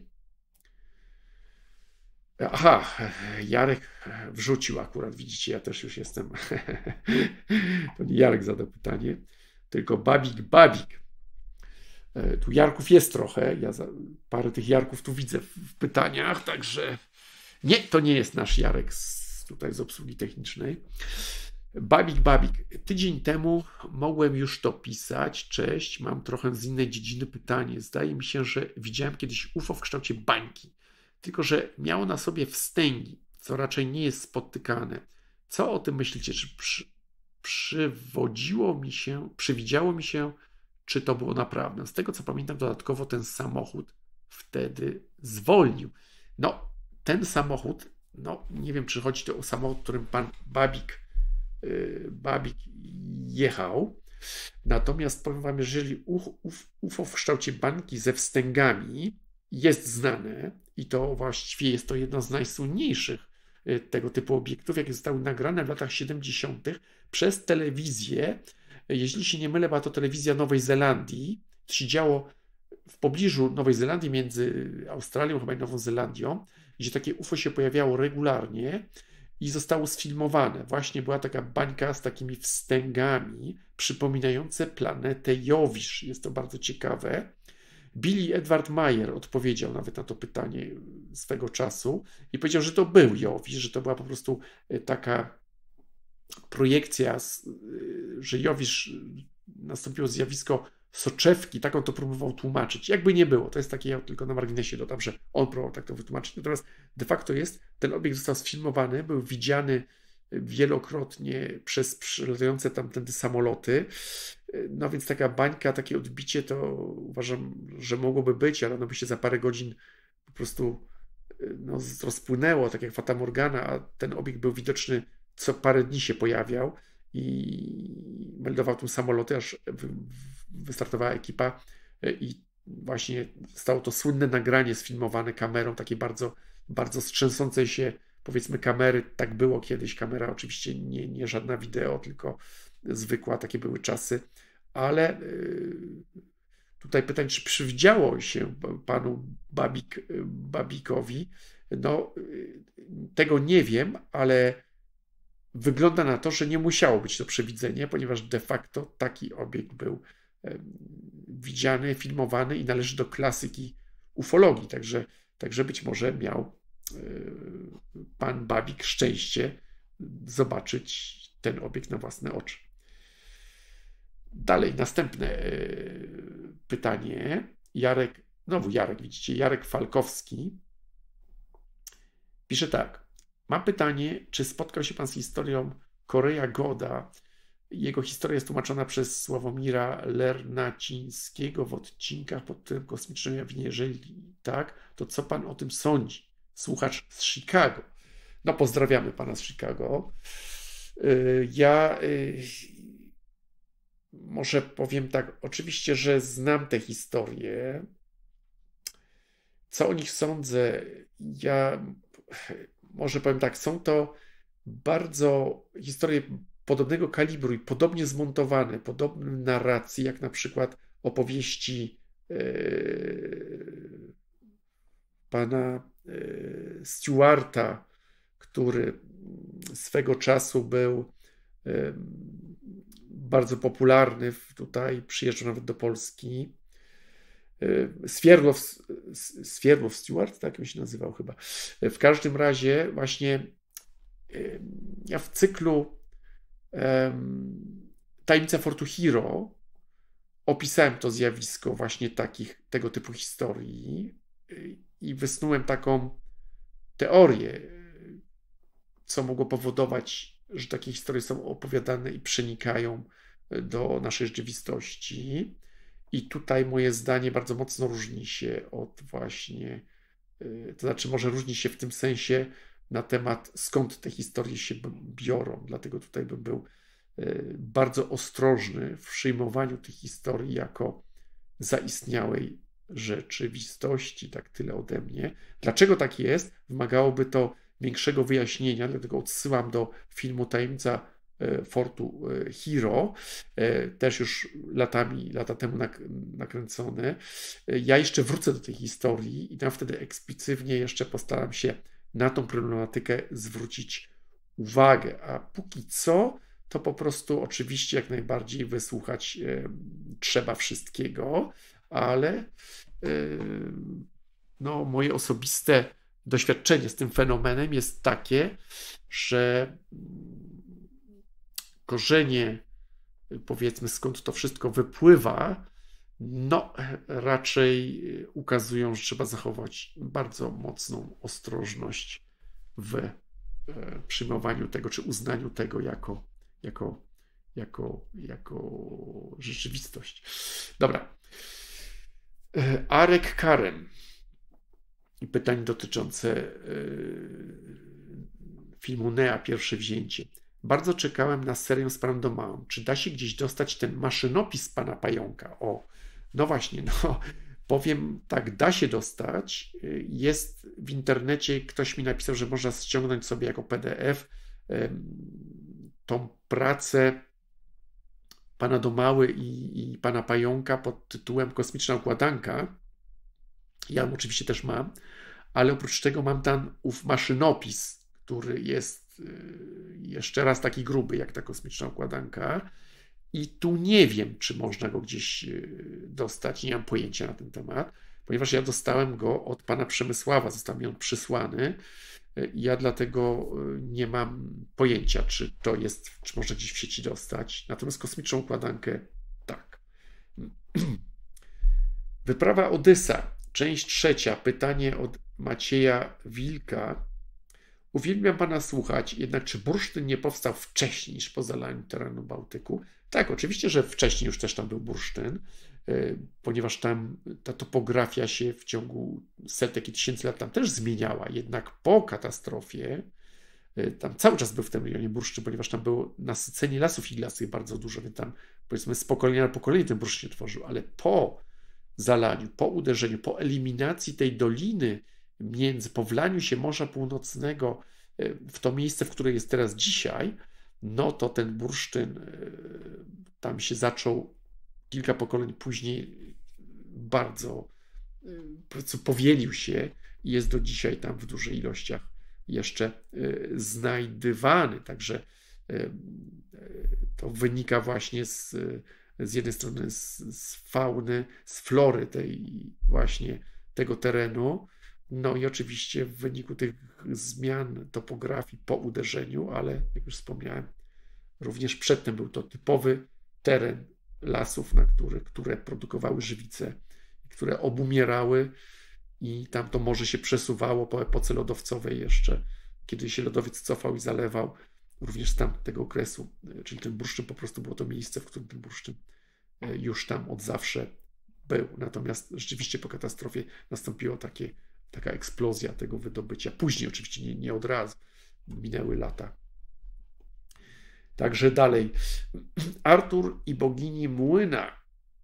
Aha, Jarek wrzucił akurat, widzicie, ja też już jestem. To nie Jarek zadał pytanie, tylko Babik Babik. Tu Jarków jest trochę, ja za, parę tych Jarków tu widzę w pytaniach, także nie, to nie jest nasz Jarek z, tutaj z obsługi technicznej. Babik Babik. Tydzień temu mogłem już to pisać. Cześć, mam trochę z innej dziedziny pytanie. Zdaje mi się, że widziałem kiedyś U F O w kształcie bańki, tylko że miało na sobie wstęgi, co raczej nie jest spotykane. Co o tym myślicie? Czy przy, przywodziło mi się, przywidziało mi się, czy to było naprawdę? Z tego co pamiętam, dodatkowo ten samochód wtedy zwolnił. No, ten samochód, no nie wiem, czy chodzi to o samochód, którym pan Babik Babik jechał. Natomiast powiem wam, jeżeli U F O w kształcie bańki ze wstęgami jest znane i to właściwie jest to jedno z najsłynniejszych tego typu obiektów, jakie zostały nagrane w latach siedemdziesiątych przez telewizję. Jeśli się nie mylę, była to telewizja Nowej Zelandii. To się działo w pobliżu Nowej Zelandii, między Australią chyba i Nową Zelandią, gdzie takie U F O się pojawiało regularnie i zostało sfilmowane. Właśnie była taka bańka z takimi wstęgami przypominające planetę Jowisz. Jest to bardzo ciekawe. Billy Edward Mayer odpowiedział nawet na to pytanie swego czasu i powiedział, że to był Jowisz, że to była po prostu taka projekcja, że Jowisz nastąpiło zjawisko soczewki, tak on to próbował tłumaczyć. Jakby nie było, to jest takie, ja tylko na marginesie dodam, że on próbował tak to wytłumaczyć. Natomiast de facto jest, ten obiekt został sfilmowany, był widziany wielokrotnie przez przylatujące tamtędy samoloty. No więc taka bańka, takie odbicie to uważam, że mogłoby być, ale ono by się za parę godzin po prostu no, rozpłynęło, tak jak Fata Morgana, a ten obiekt był widoczny co parę dni się pojawiał i meldował tu samoloty, aż wystartowała ekipa i właśnie stało to słynne nagranie sfilmowane kamerą, takiej bardzo, bardzo strzęsącej się, powiedzmy, kamery. Tak było kiedyś, kamera oczywiście nie, nie żadna wideo, tylko zwykła, takie były czasy, ale tutaj pytanie, czy przywidziało się panu Babik, Babikowi, no tego nie wiem, ale wygląda na to, że nie musiało być to przewidzenie, ponieważ de facto taki obiekt był widziany, filmowany i należy do klasyki ufologii, także, także być może miał pan Babik szczęście zobaczyć ten obiekt na własne oczy. Dalej, następne pytanie. Jarek, znowu Jarek, widzicie, Jarek Falkowski pisze tak. Mam pytanie, czy spotkał się pan z historią Korea Goda? Jego historia jest tłumaczona przez Sławomira Lernacińskiego w odcinkach pod tytułem Kosmiczne ujawnienie. Jeżeli tak, to co pan o tym sądzi? Słuchacz z Chicago. No pozdrawiamy pana z Chicago. Ja może powiem tak, oczywiście, że znam tę historię. Co o nich sądzę? Ja może powiem tak, są to bardzo historie podobnego kalibru i podobnie zmontowane, podobne narracji, jak na przykład opowieści yy, pana yy, Stewarta, który swego czasu był yy, bardzo popularny, tutaj przyjeżdżał nawet do Polski. Swierlow, Swierlow Stewart, tak on się nazywał chyba. W każdym razie właśnie ja w cyklu um, Tajemnica Fortu Hero opisałem to zjawisko właśnie takich, tego typu historii i wysnułem taką teorię, co mogło powodować, że takie historie są opowiadane i przenikają do naszej rzeczywistości. I tutaj moje zdanie bardzo mocno różni się od właśnie, to znaczy może różni się w tym sensie na temat, skąd te historie się biorą. Dlatego tutaj bym był bardzo ostrożny w przyjmowaniu tych historii jako zaistniałej rzeczywistości. Tak tyle ode mnie. Dlaczego tak jest? Wymagałoby to większego wyjaśnienia, dlatego odsyłam do filmu Tajemnica Fortu Hero, też już latami, lata temu nakręcony. Ja jeszcze wrócę do tej historii i tam wtedy eksplicitnie jeszcze postaram się na tą problematykę zwrócić uwagę. A póki co, to po prostu oczywiście jak najbardziej wysłuchać trzeba wszystkiego, ale no, moje osobiste doświadczenie z tym fenomenem jest takie, że korzenie, powiedzmy, skąd to wszystko wypływa, no raczej ukazują, że trzeba zachować bardzo mocną ostrożność w przyjmowaniu tego, czy uznaniu tego jako, jako, jako, jako rzeczywistość. Dobra. Arek Karem. Pytanie dotyczące filmu Nea, Pierwsze wzięcie. Bardzo czekałem na serię z panem Domaą. Czy da się gdzieś dostać ten maszynopis pana Pająka? O, no właśnie, no powiem tak, da się dostać. Jest w internecie, ktoś mi napisał, że można ściągnąć sobie jako P D F tą pracę pana Domały i, i pana Pająka pod tytułem Kosmiczna układanka. Ja oczywiście też mam, ale oprócz tego mam tam ów maszynopis, który jest jeszcze raz taki gruby jak ta kosmiczna układanka i tu nie wiem, czy można go gdzieś dostać, nie mam pojęcia na ten temat, ponieważ ja dostałem go od pana Przemysława, został mi on przysłany i ja dlatego nie mam pojęcia, czy to jest, czy można gdzieś w sieci dostać. Natomiast kosmiczną układankę tak. Wyprawa Odysa, część trzecia, pytanie od Macieja Wilka. Uwielbiam pana słuchać, jednak czy bursztyn nie powstał wcześniej niż po zalaniu terenu Bałtyku? Tak, oczywiście, że wcześniej już też tam był bursztyn, ponieważ tam ta topografia się w ciągu setek i tysięcy lat tam też zmieniała. Jednak po katastrofie tam cały czas był w tym rejonie bursztyn, ponieważ tam było nasycenie lasów iglastych bardzo dużo, więc tam powiedzmy z pokolenia na pokolenie ten bursztyn się tworzył, ale po zalaniu, po uderzeniu, po eliminacji tej doliny między, po wlaniu się Morza Północnego w to miejsce, w którym jest teraz dzisiaj, no to ten bursztyn tam się zaczął kilka pokoleń później bardzo powielił się i jest do dzisiaj tam w dużych ilościach jeszcze znajdywany. Także to wynika właśnie z, z jednej strony z, z fauny, z flory tej właśnie tego terenu, no i oczywiście w wyniku tych zmian topografii po uderzeniu, ale jak już wspomniałem, również przedtem był to typowy teren lasów, na których, które produkowały żywice, które obumierały i tam to morze się przesuwało po epoce lodowcowej jeszcze, kiedy się lodowiec cofał i zalewał, również z tamtego okresu, czyli ten bursztyn po prostu było to miejsce, w którym ten bursztyn już tam od zawsze był. Natomiast rzeczywiście po katastrofie nastąpiło takie, taka eksplozja tego wydobycia. Później oczywiście nie, nie od razu, minęły lata. Także dalej. Artur i bogini młyna.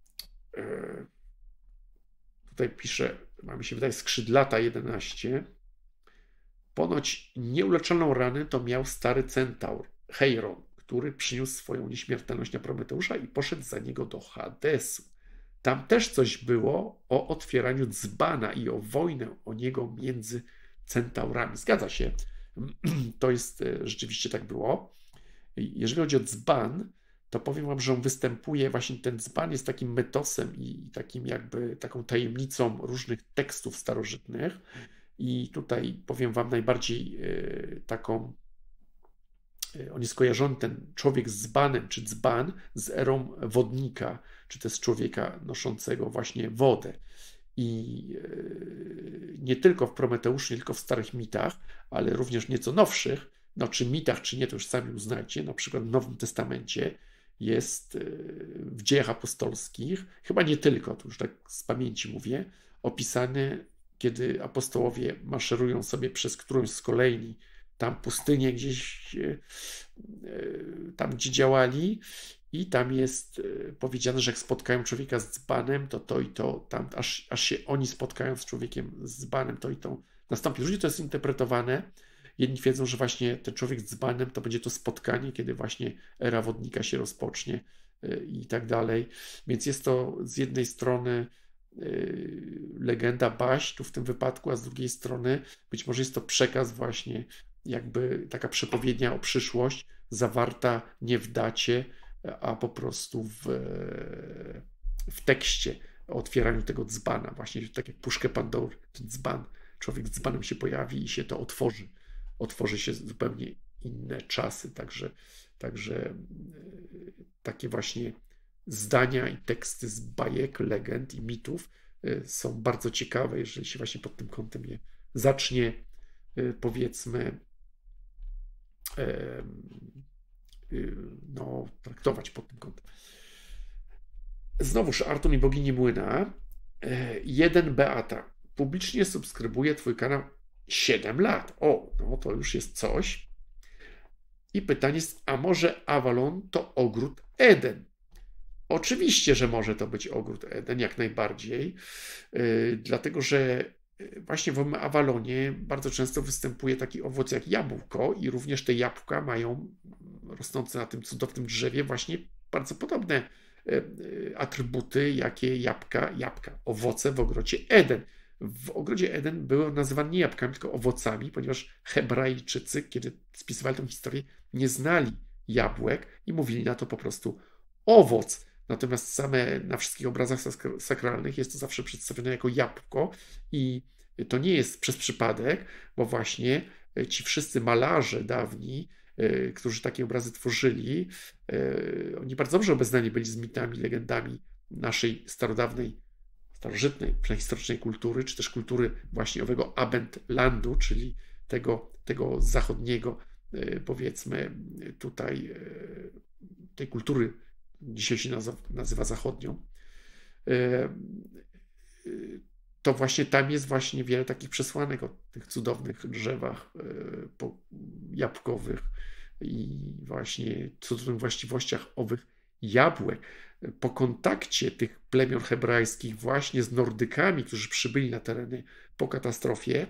Tutaj pisze, mamy się wydaje, skrzydlata jedenaście. Ponoć nieuleczalną ranę to miał stary centaur, Heiron, który przyniósł swoją nieśmiertelność na Prometeusza i poszedł za niego do Hadesu. Tam też coś było o otwieraniu dzbana i o wojnę o niego między centaurami. Zgadza się. To jest, rzeczywiście tak było. Jeżeli chodzi o dzban, to powiem wam, że on występuje, właśnie ten dzban jest takim mytosem i takim jakby taką tajemnicą różnych tekstów starożytnych. I tutaj powiem wam najbardziej taką, on jest kojarzony, ten człowiek z dzbanem, czy dzban, z erą wodnika, czy też człowieka noszącego właśnie wodę. I nie tylko w Prometeuszu, nie tylko w starych mitach, ale również nieco nowszych, no czy mitach, czy nie, to już sami uznajcie, na przykład w Nowym Testamencie jest w Dziejach Apostolskich, chyba nie tylko, to już tak z pamięci mówię, opisany, kiedy apostołowie maszerują sobie przez którąś z kolejni, tam pustynię gdzieś, tam gdzie działali i tam jest powiedziane, że jak spotkają człowieka z dzbanem, to to i to, tam aż, aż się oni spotkają z człowiekiem z dzbanem, to i to nastąpi. Różnie to jest interpretowane. Jedni twierdzą, że właśnie ten człowiek z dzbanem to będzie to spotkanie, kiedy właśnie era wodnika się rozpocznie i tak dalej. Więc jest to z jednej strony legenda, baśń tu w tym wypadku, a z drugiej strony być może jest to przekaz właśnie, jakby taka przepowiednia o przyszłość, zawarta nie w dacie, a po prostu w, w tekście o otwieraniu tego dzbana. Właśnie tak jak puszkę Pandory, ten dzban, człowiek z dzbanem się pojawi i się to otworzy. Otworzy się zupełnie inne czasy. Także, także takie właśnie zdania i teksty z bajek, legend i mitów są bardzo ciekawe, jeżeli się właśnie pod tym kątem je zacznie, powiedzmy, no, traktować pod tym kątem. Znowuż Artur i bogini młyna. Jeden Beata. Publicznie subskrybuje twój kanał siedem lat. O, no to już jest coś. I pytanie jest, a może Avalon to ogród Eden? Oczywiście, że może to być ogród Eden, jak najbardziej, yy, dlatego że właśnie w Avalonie bardzo często występuje taki owoc jak jabłko i również te jabłka mają, rosnące na tym cudownym drzewie, właśnie bardzo podobne yy, atrybuty, jakie jabłka, jabłka, owoce w ogrodzie Eden. W ogrodzie Eden były nazywane nie jabłkami, tylko owocami, ponieważ Hebrajczycy, kiedy spisywali tę historię, nie znali jabłek i mówili na to po prostu owoc. Natomiast same na wszystkich obrazach sakralnych jest to zawsze przedstawione jako jabłko i to nie jest przez przypadek, bo właśnie ci wszyscy malarze dawni którzy takie obrazy tworzyli, oni bardzo dobrze obeznani byli z mitami, legendami naszej starodawnej, starożytnej, prehistorycznej kultury, czy też kultury właśnie owego Abendlandu, czyli tego, tego zachodniego, powiedzmy tutaj, tej kultury, dzisiaj się nazywa, nazywa zachodnią. To właśnie tam jest właśnie wiele takich przesłanek o tych cudownych drzewach jabłkowych i właśnie cudownych właściwościach owych jabłek. Po kontakcie tych plemion hebrajskich właśnie z Nordykami, którzy przybyli na tereny po katastrofie,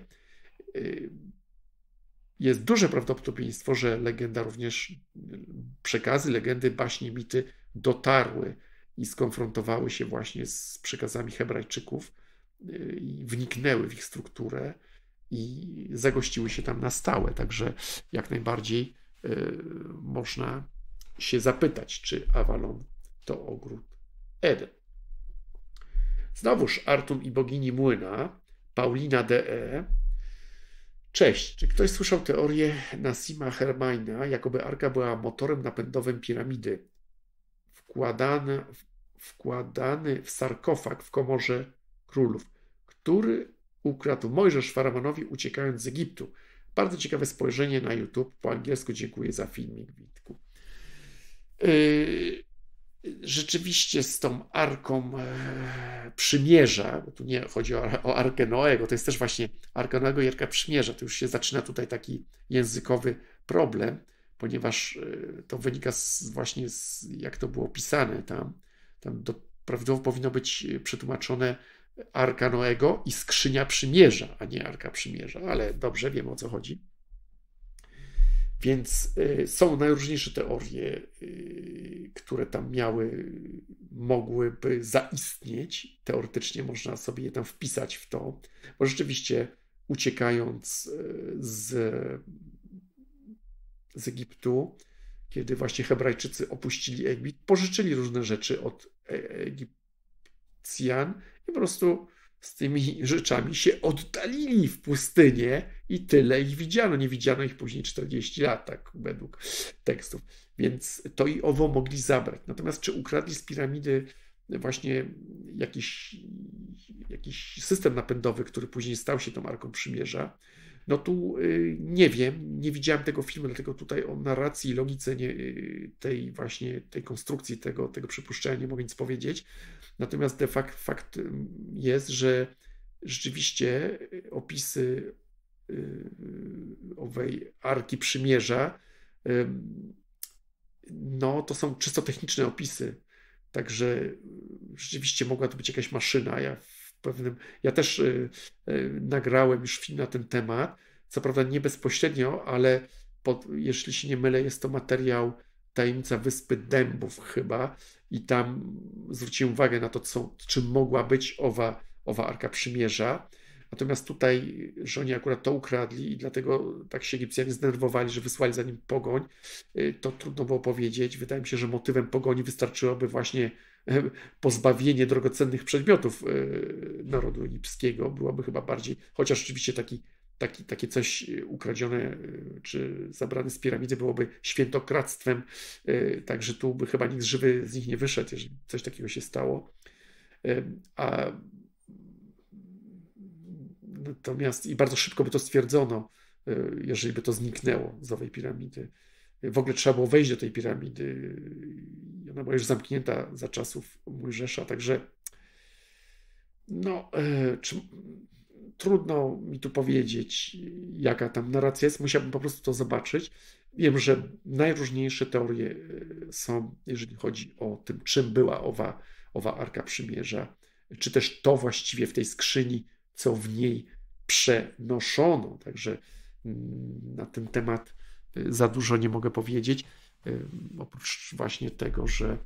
jest duże prawdopodobieństwo, że legenda również, przekazy, legendy, baśnie, mity dotarły i skonfrontowały się właśnie z przekazami Hebrajczyków i wniknęły w ich strukturę i zagościły się tam na stałe. Także jak najbardziej y, można się zapytać, czy Avalon to ogród Eden. Znowuż Artum i bogini młyna, Paulina D E. Cześć, czy ktoś słyszał teorię Nassima Hermaina, jakoby arka była motorem napędowym piramidy, wkładany, wkładany w sarkofag w komorze królów, który ukradł Mojżesz faraonowi, uciekając z Egiptu. Bardzo ciekawe spojrzenie na YouTube. Po angielsku dziękuję za filmik, Witku. Yy, rzeczywiście z tą Arką Przymierza, bo tu nie chodzi o, o Arkę Noego, to jest też właśnie Arka Noego i Arka Przymierza. To już się zaczyna tutaj taki językowy problem, ponieważ to wynika z, właśnie z, jak to było pisane tam. Tam do, prawidłowo powinno być przetłumaczone Arka Noego i Skrzynia Przymierza, a nie Arka Przymierza, ale dobrze, wiemy, o co chodzi. Więc y, są najróżniejsze teorie, y, które tam miały, mogłyby zaistnieć. Teoretycznie można sobie je tam wpisać w to, bo rzeczywiście uciekając y, z, z Egiptu, kiedy właśnie Hebrajczycy opuścili Egipt, pożyczyli różne rzeczy od Egipcjan i po prostu z tymi rzeczami się oddalili w pustynię i tyle ich widziano. Nie widziano ich później czterdzieści lat, tak według tekstów. Więc to i owo mogli zabrać. Natomiast czy ukradli z piramidy właśnie jakiś, jakiś system napędowy, który później stał się tą Arką Przymierza? No tu nie wiem, nie widziałem tego filmu, dlatego tutaj o narracji i logice nie, tej właśnie tej konstrukcji, tego, tego przypuszczenia nie mogę nic powiedzieć. Natomiast de facto fakt jest, że rzeczywiście opisy owej Arki Przymierza no to są czysto techniczne opisy. Także rzeczywiście mogła to być jakaś maszyna. Ja w pewnym, ja też y, y, nagrałem już film na ten temat. Co prawda nie bezpośrednio, ale pod, jeśli się nie mylę, jest to materiał Tajemnica Wyspy Dębów chyba. I tam zwróciłem uwagę na to, co, czym mogła być owa, owa Arka Przymierza. Natomiast tutaj, że oni akurat to ukradli i dlatego tak się Egipcjanie zdenerwowali, że wysłali za nim pogoń, to trudno było powiedzieć. Wydaje mi się, że motywem pogoni wystarczyłoby właśnie pozbawienie drogocennych przedmiotów narodu egipskiego. Byłoby chyba bardziej, chociaż oczywiście taki, taki, takie coś ukradzione czy zabrane z piramidy byłoby świętokradztwem, także tu by chyba nikt żywy z nich nie wyszedł, jeżeli coś takiego się stało. A Natomiast i bardzo szybko by to stwierdzono, jeżeli by to zniknęło z owej piramidy. W ogóle trzeba było wejść do tej piramidy. Ona była już zamknięta za czasów Mojżesza, także no, czy, trudno mi tu powiedzieć, jaka tam narracja jest. Musiałbym po prostu to zobaczyć. Wiem, że najróżniejsze teorie są, jeżeli chodzi o tym, czym była owa, owa Arka Przymierza, czy też to właściwie w tej skrzyni, co w niej przenoszono. Także na ten temat za dużo nie mogę powiedzieć, oprócz właśnie tego, że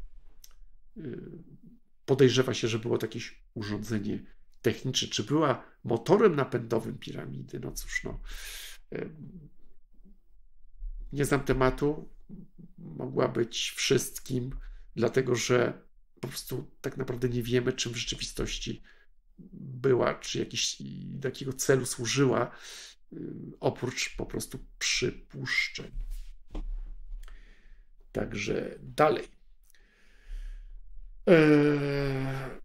podejrzewa się, że było to jakieś urządzenie techniczne. Czy była motorem napędowym piramidy? No cóż, no. Nie znam tematu. Mogła być wszystkim, dlatego że po prostu tak naprawdę nie wiemy, czym w rzeczywistości była, czy jakiś, do jakiego celu służyła, oprócz po prostu przypuszczeń. Także dalej. Eee,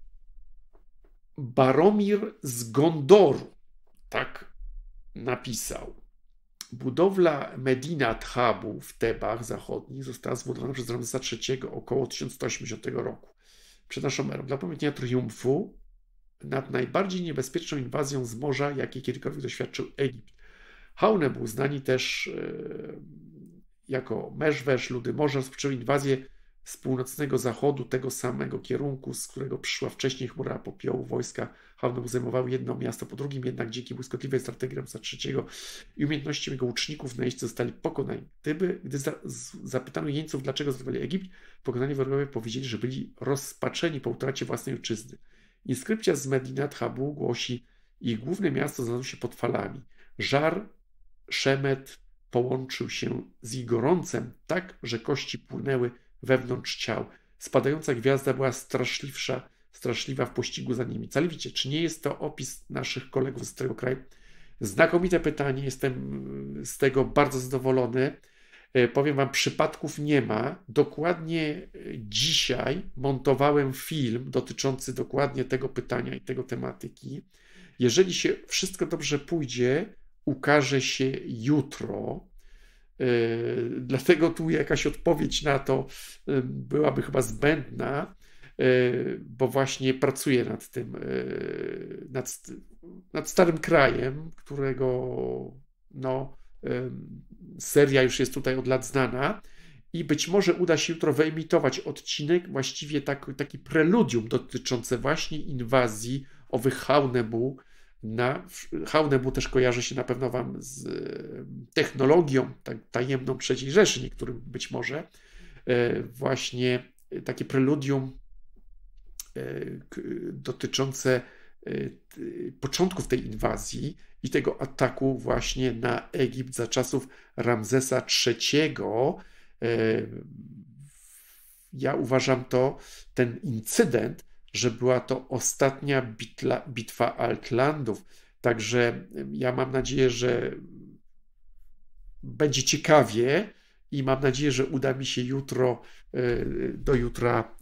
Baromir z Gondoru tak napisał. Budowla Medinat Habu w Tebach zachodnich została zbudowana przez Ramzesa trzeciego około tysiąc sto osiemdziesiątego roku przed naszą erą dla upamiętnienia triumfu nad najbardziej niebezpieczną inwazją z morza, jakiej kiedykolwiek doświadczył Egipt. Haune był znani też e, jako Meszwesz, ludy morza, rozpoczęły inwazję z północnego zachodu, tego samego kierunku, z którego przyszła wcześniej chmura popiołu. Wojska Haunebu zajmowały jedno miasto po drugim, jednak dzięki błyskotliwej strategii Ramzesa trzeciego i umiejętnościom jego łuczników najeźdźcy zostali pokonani. Gdyby, gdy za, z, zapytano jeńców, dlaczego zdobyli Egipt, pokonani wrogowie powiedzieli, że byli rozpaczeni po utracie własnej ojczyzny. Inskrypcja z Medinat Habu głosi, ich główne miasto znalazło się pod falami. Żar, szemet połączył się z ich gorącem tak, że kości płynęły wewnątrz ciał. Spadająca gwiazda była straszliwsza, straszliwa w pościgu za nimi. Caliwicie, czy nie jest to opis naszych kolegów z tego kraju? Znakomite pytanie, jestem z tego bardzo zadowolony. Powiem wam, przypadków nie ma. Dokładnie dzisiaj montowałem film dotyczący dokładnie tego pytania i tego tematyki. Jeżeli się wszystko dobrze pójdzie, ukaże się jutro. Yy, dlatego tu jakaś odpowiedź na to yy, byłaby chyba zbędna, yy, bo właśnie pracuję nad tym, yy, nad, nad Starym Krajem, którego no, yy, seria już jest tutaj od lat znana i być może uda się jutro wyemitować odcinek, właściwie tak, taki preludium dotyczące właśnie inwazji owych Haunebu. Na, Haunebu też kojarzy się na pewno wam z technologią tak, tajemną trzeciej Rzeszy, niektórym być może. Właśnie takie preludium dotyczące początków tej inwazji i tego ataku właśnie na Egipt za czasów Ramzesa trzeciego. Ja uważam to, ten incydent, że była to ostatnia bitla, bitwa Altlandów. Także ja mam nadzieję, że będzie ciekawie i mam nadzieję, że uda mi się jutro, do jutra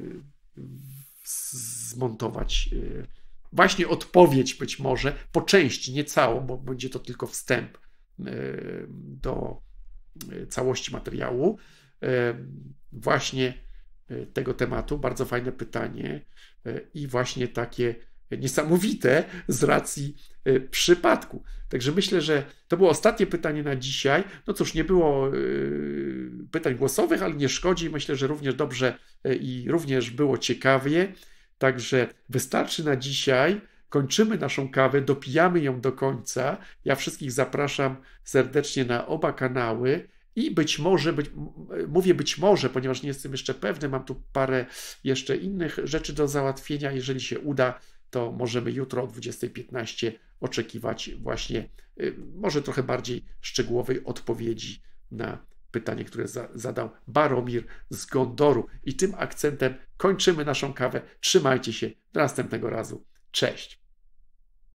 zmontować właśnie odpowiedź być może, po części, nie całą, bo będzie to tylko wstęp do całości materiału. Właśnie tego tematu. Bardzo fajne pytanie i właśnie takie niesamowite z racji przypadku. Także myślę, że to było ostatnie pytanie na dzisiaj. No cóż, nie było pytań głosowych, ale nie szkodzi. Myślę, że również dobrze i również było ciekawie. Także wystarczy na dzisiaj. Kończymy naszą kawę, dopijamy ją do końca. Ja wszystkich zapraszam serdecznie na oba kanały. I być może, być, mówię być może, ponieważ nie jestem jeszcze pewny, mam tu parę jeszcze innych rzeczy do załatwienia. Jeżeli się uda, to możemy jutro o dwudziestej piętnaście oczekiwać właśnie może trochę bardziej szczegółowej odpowiedzi na pytanie, które za, zadał Baromir z Gondoru. I tym akcentem kończymy naszą kawę. Trzymajcie się. Do następnego razu. Cześć.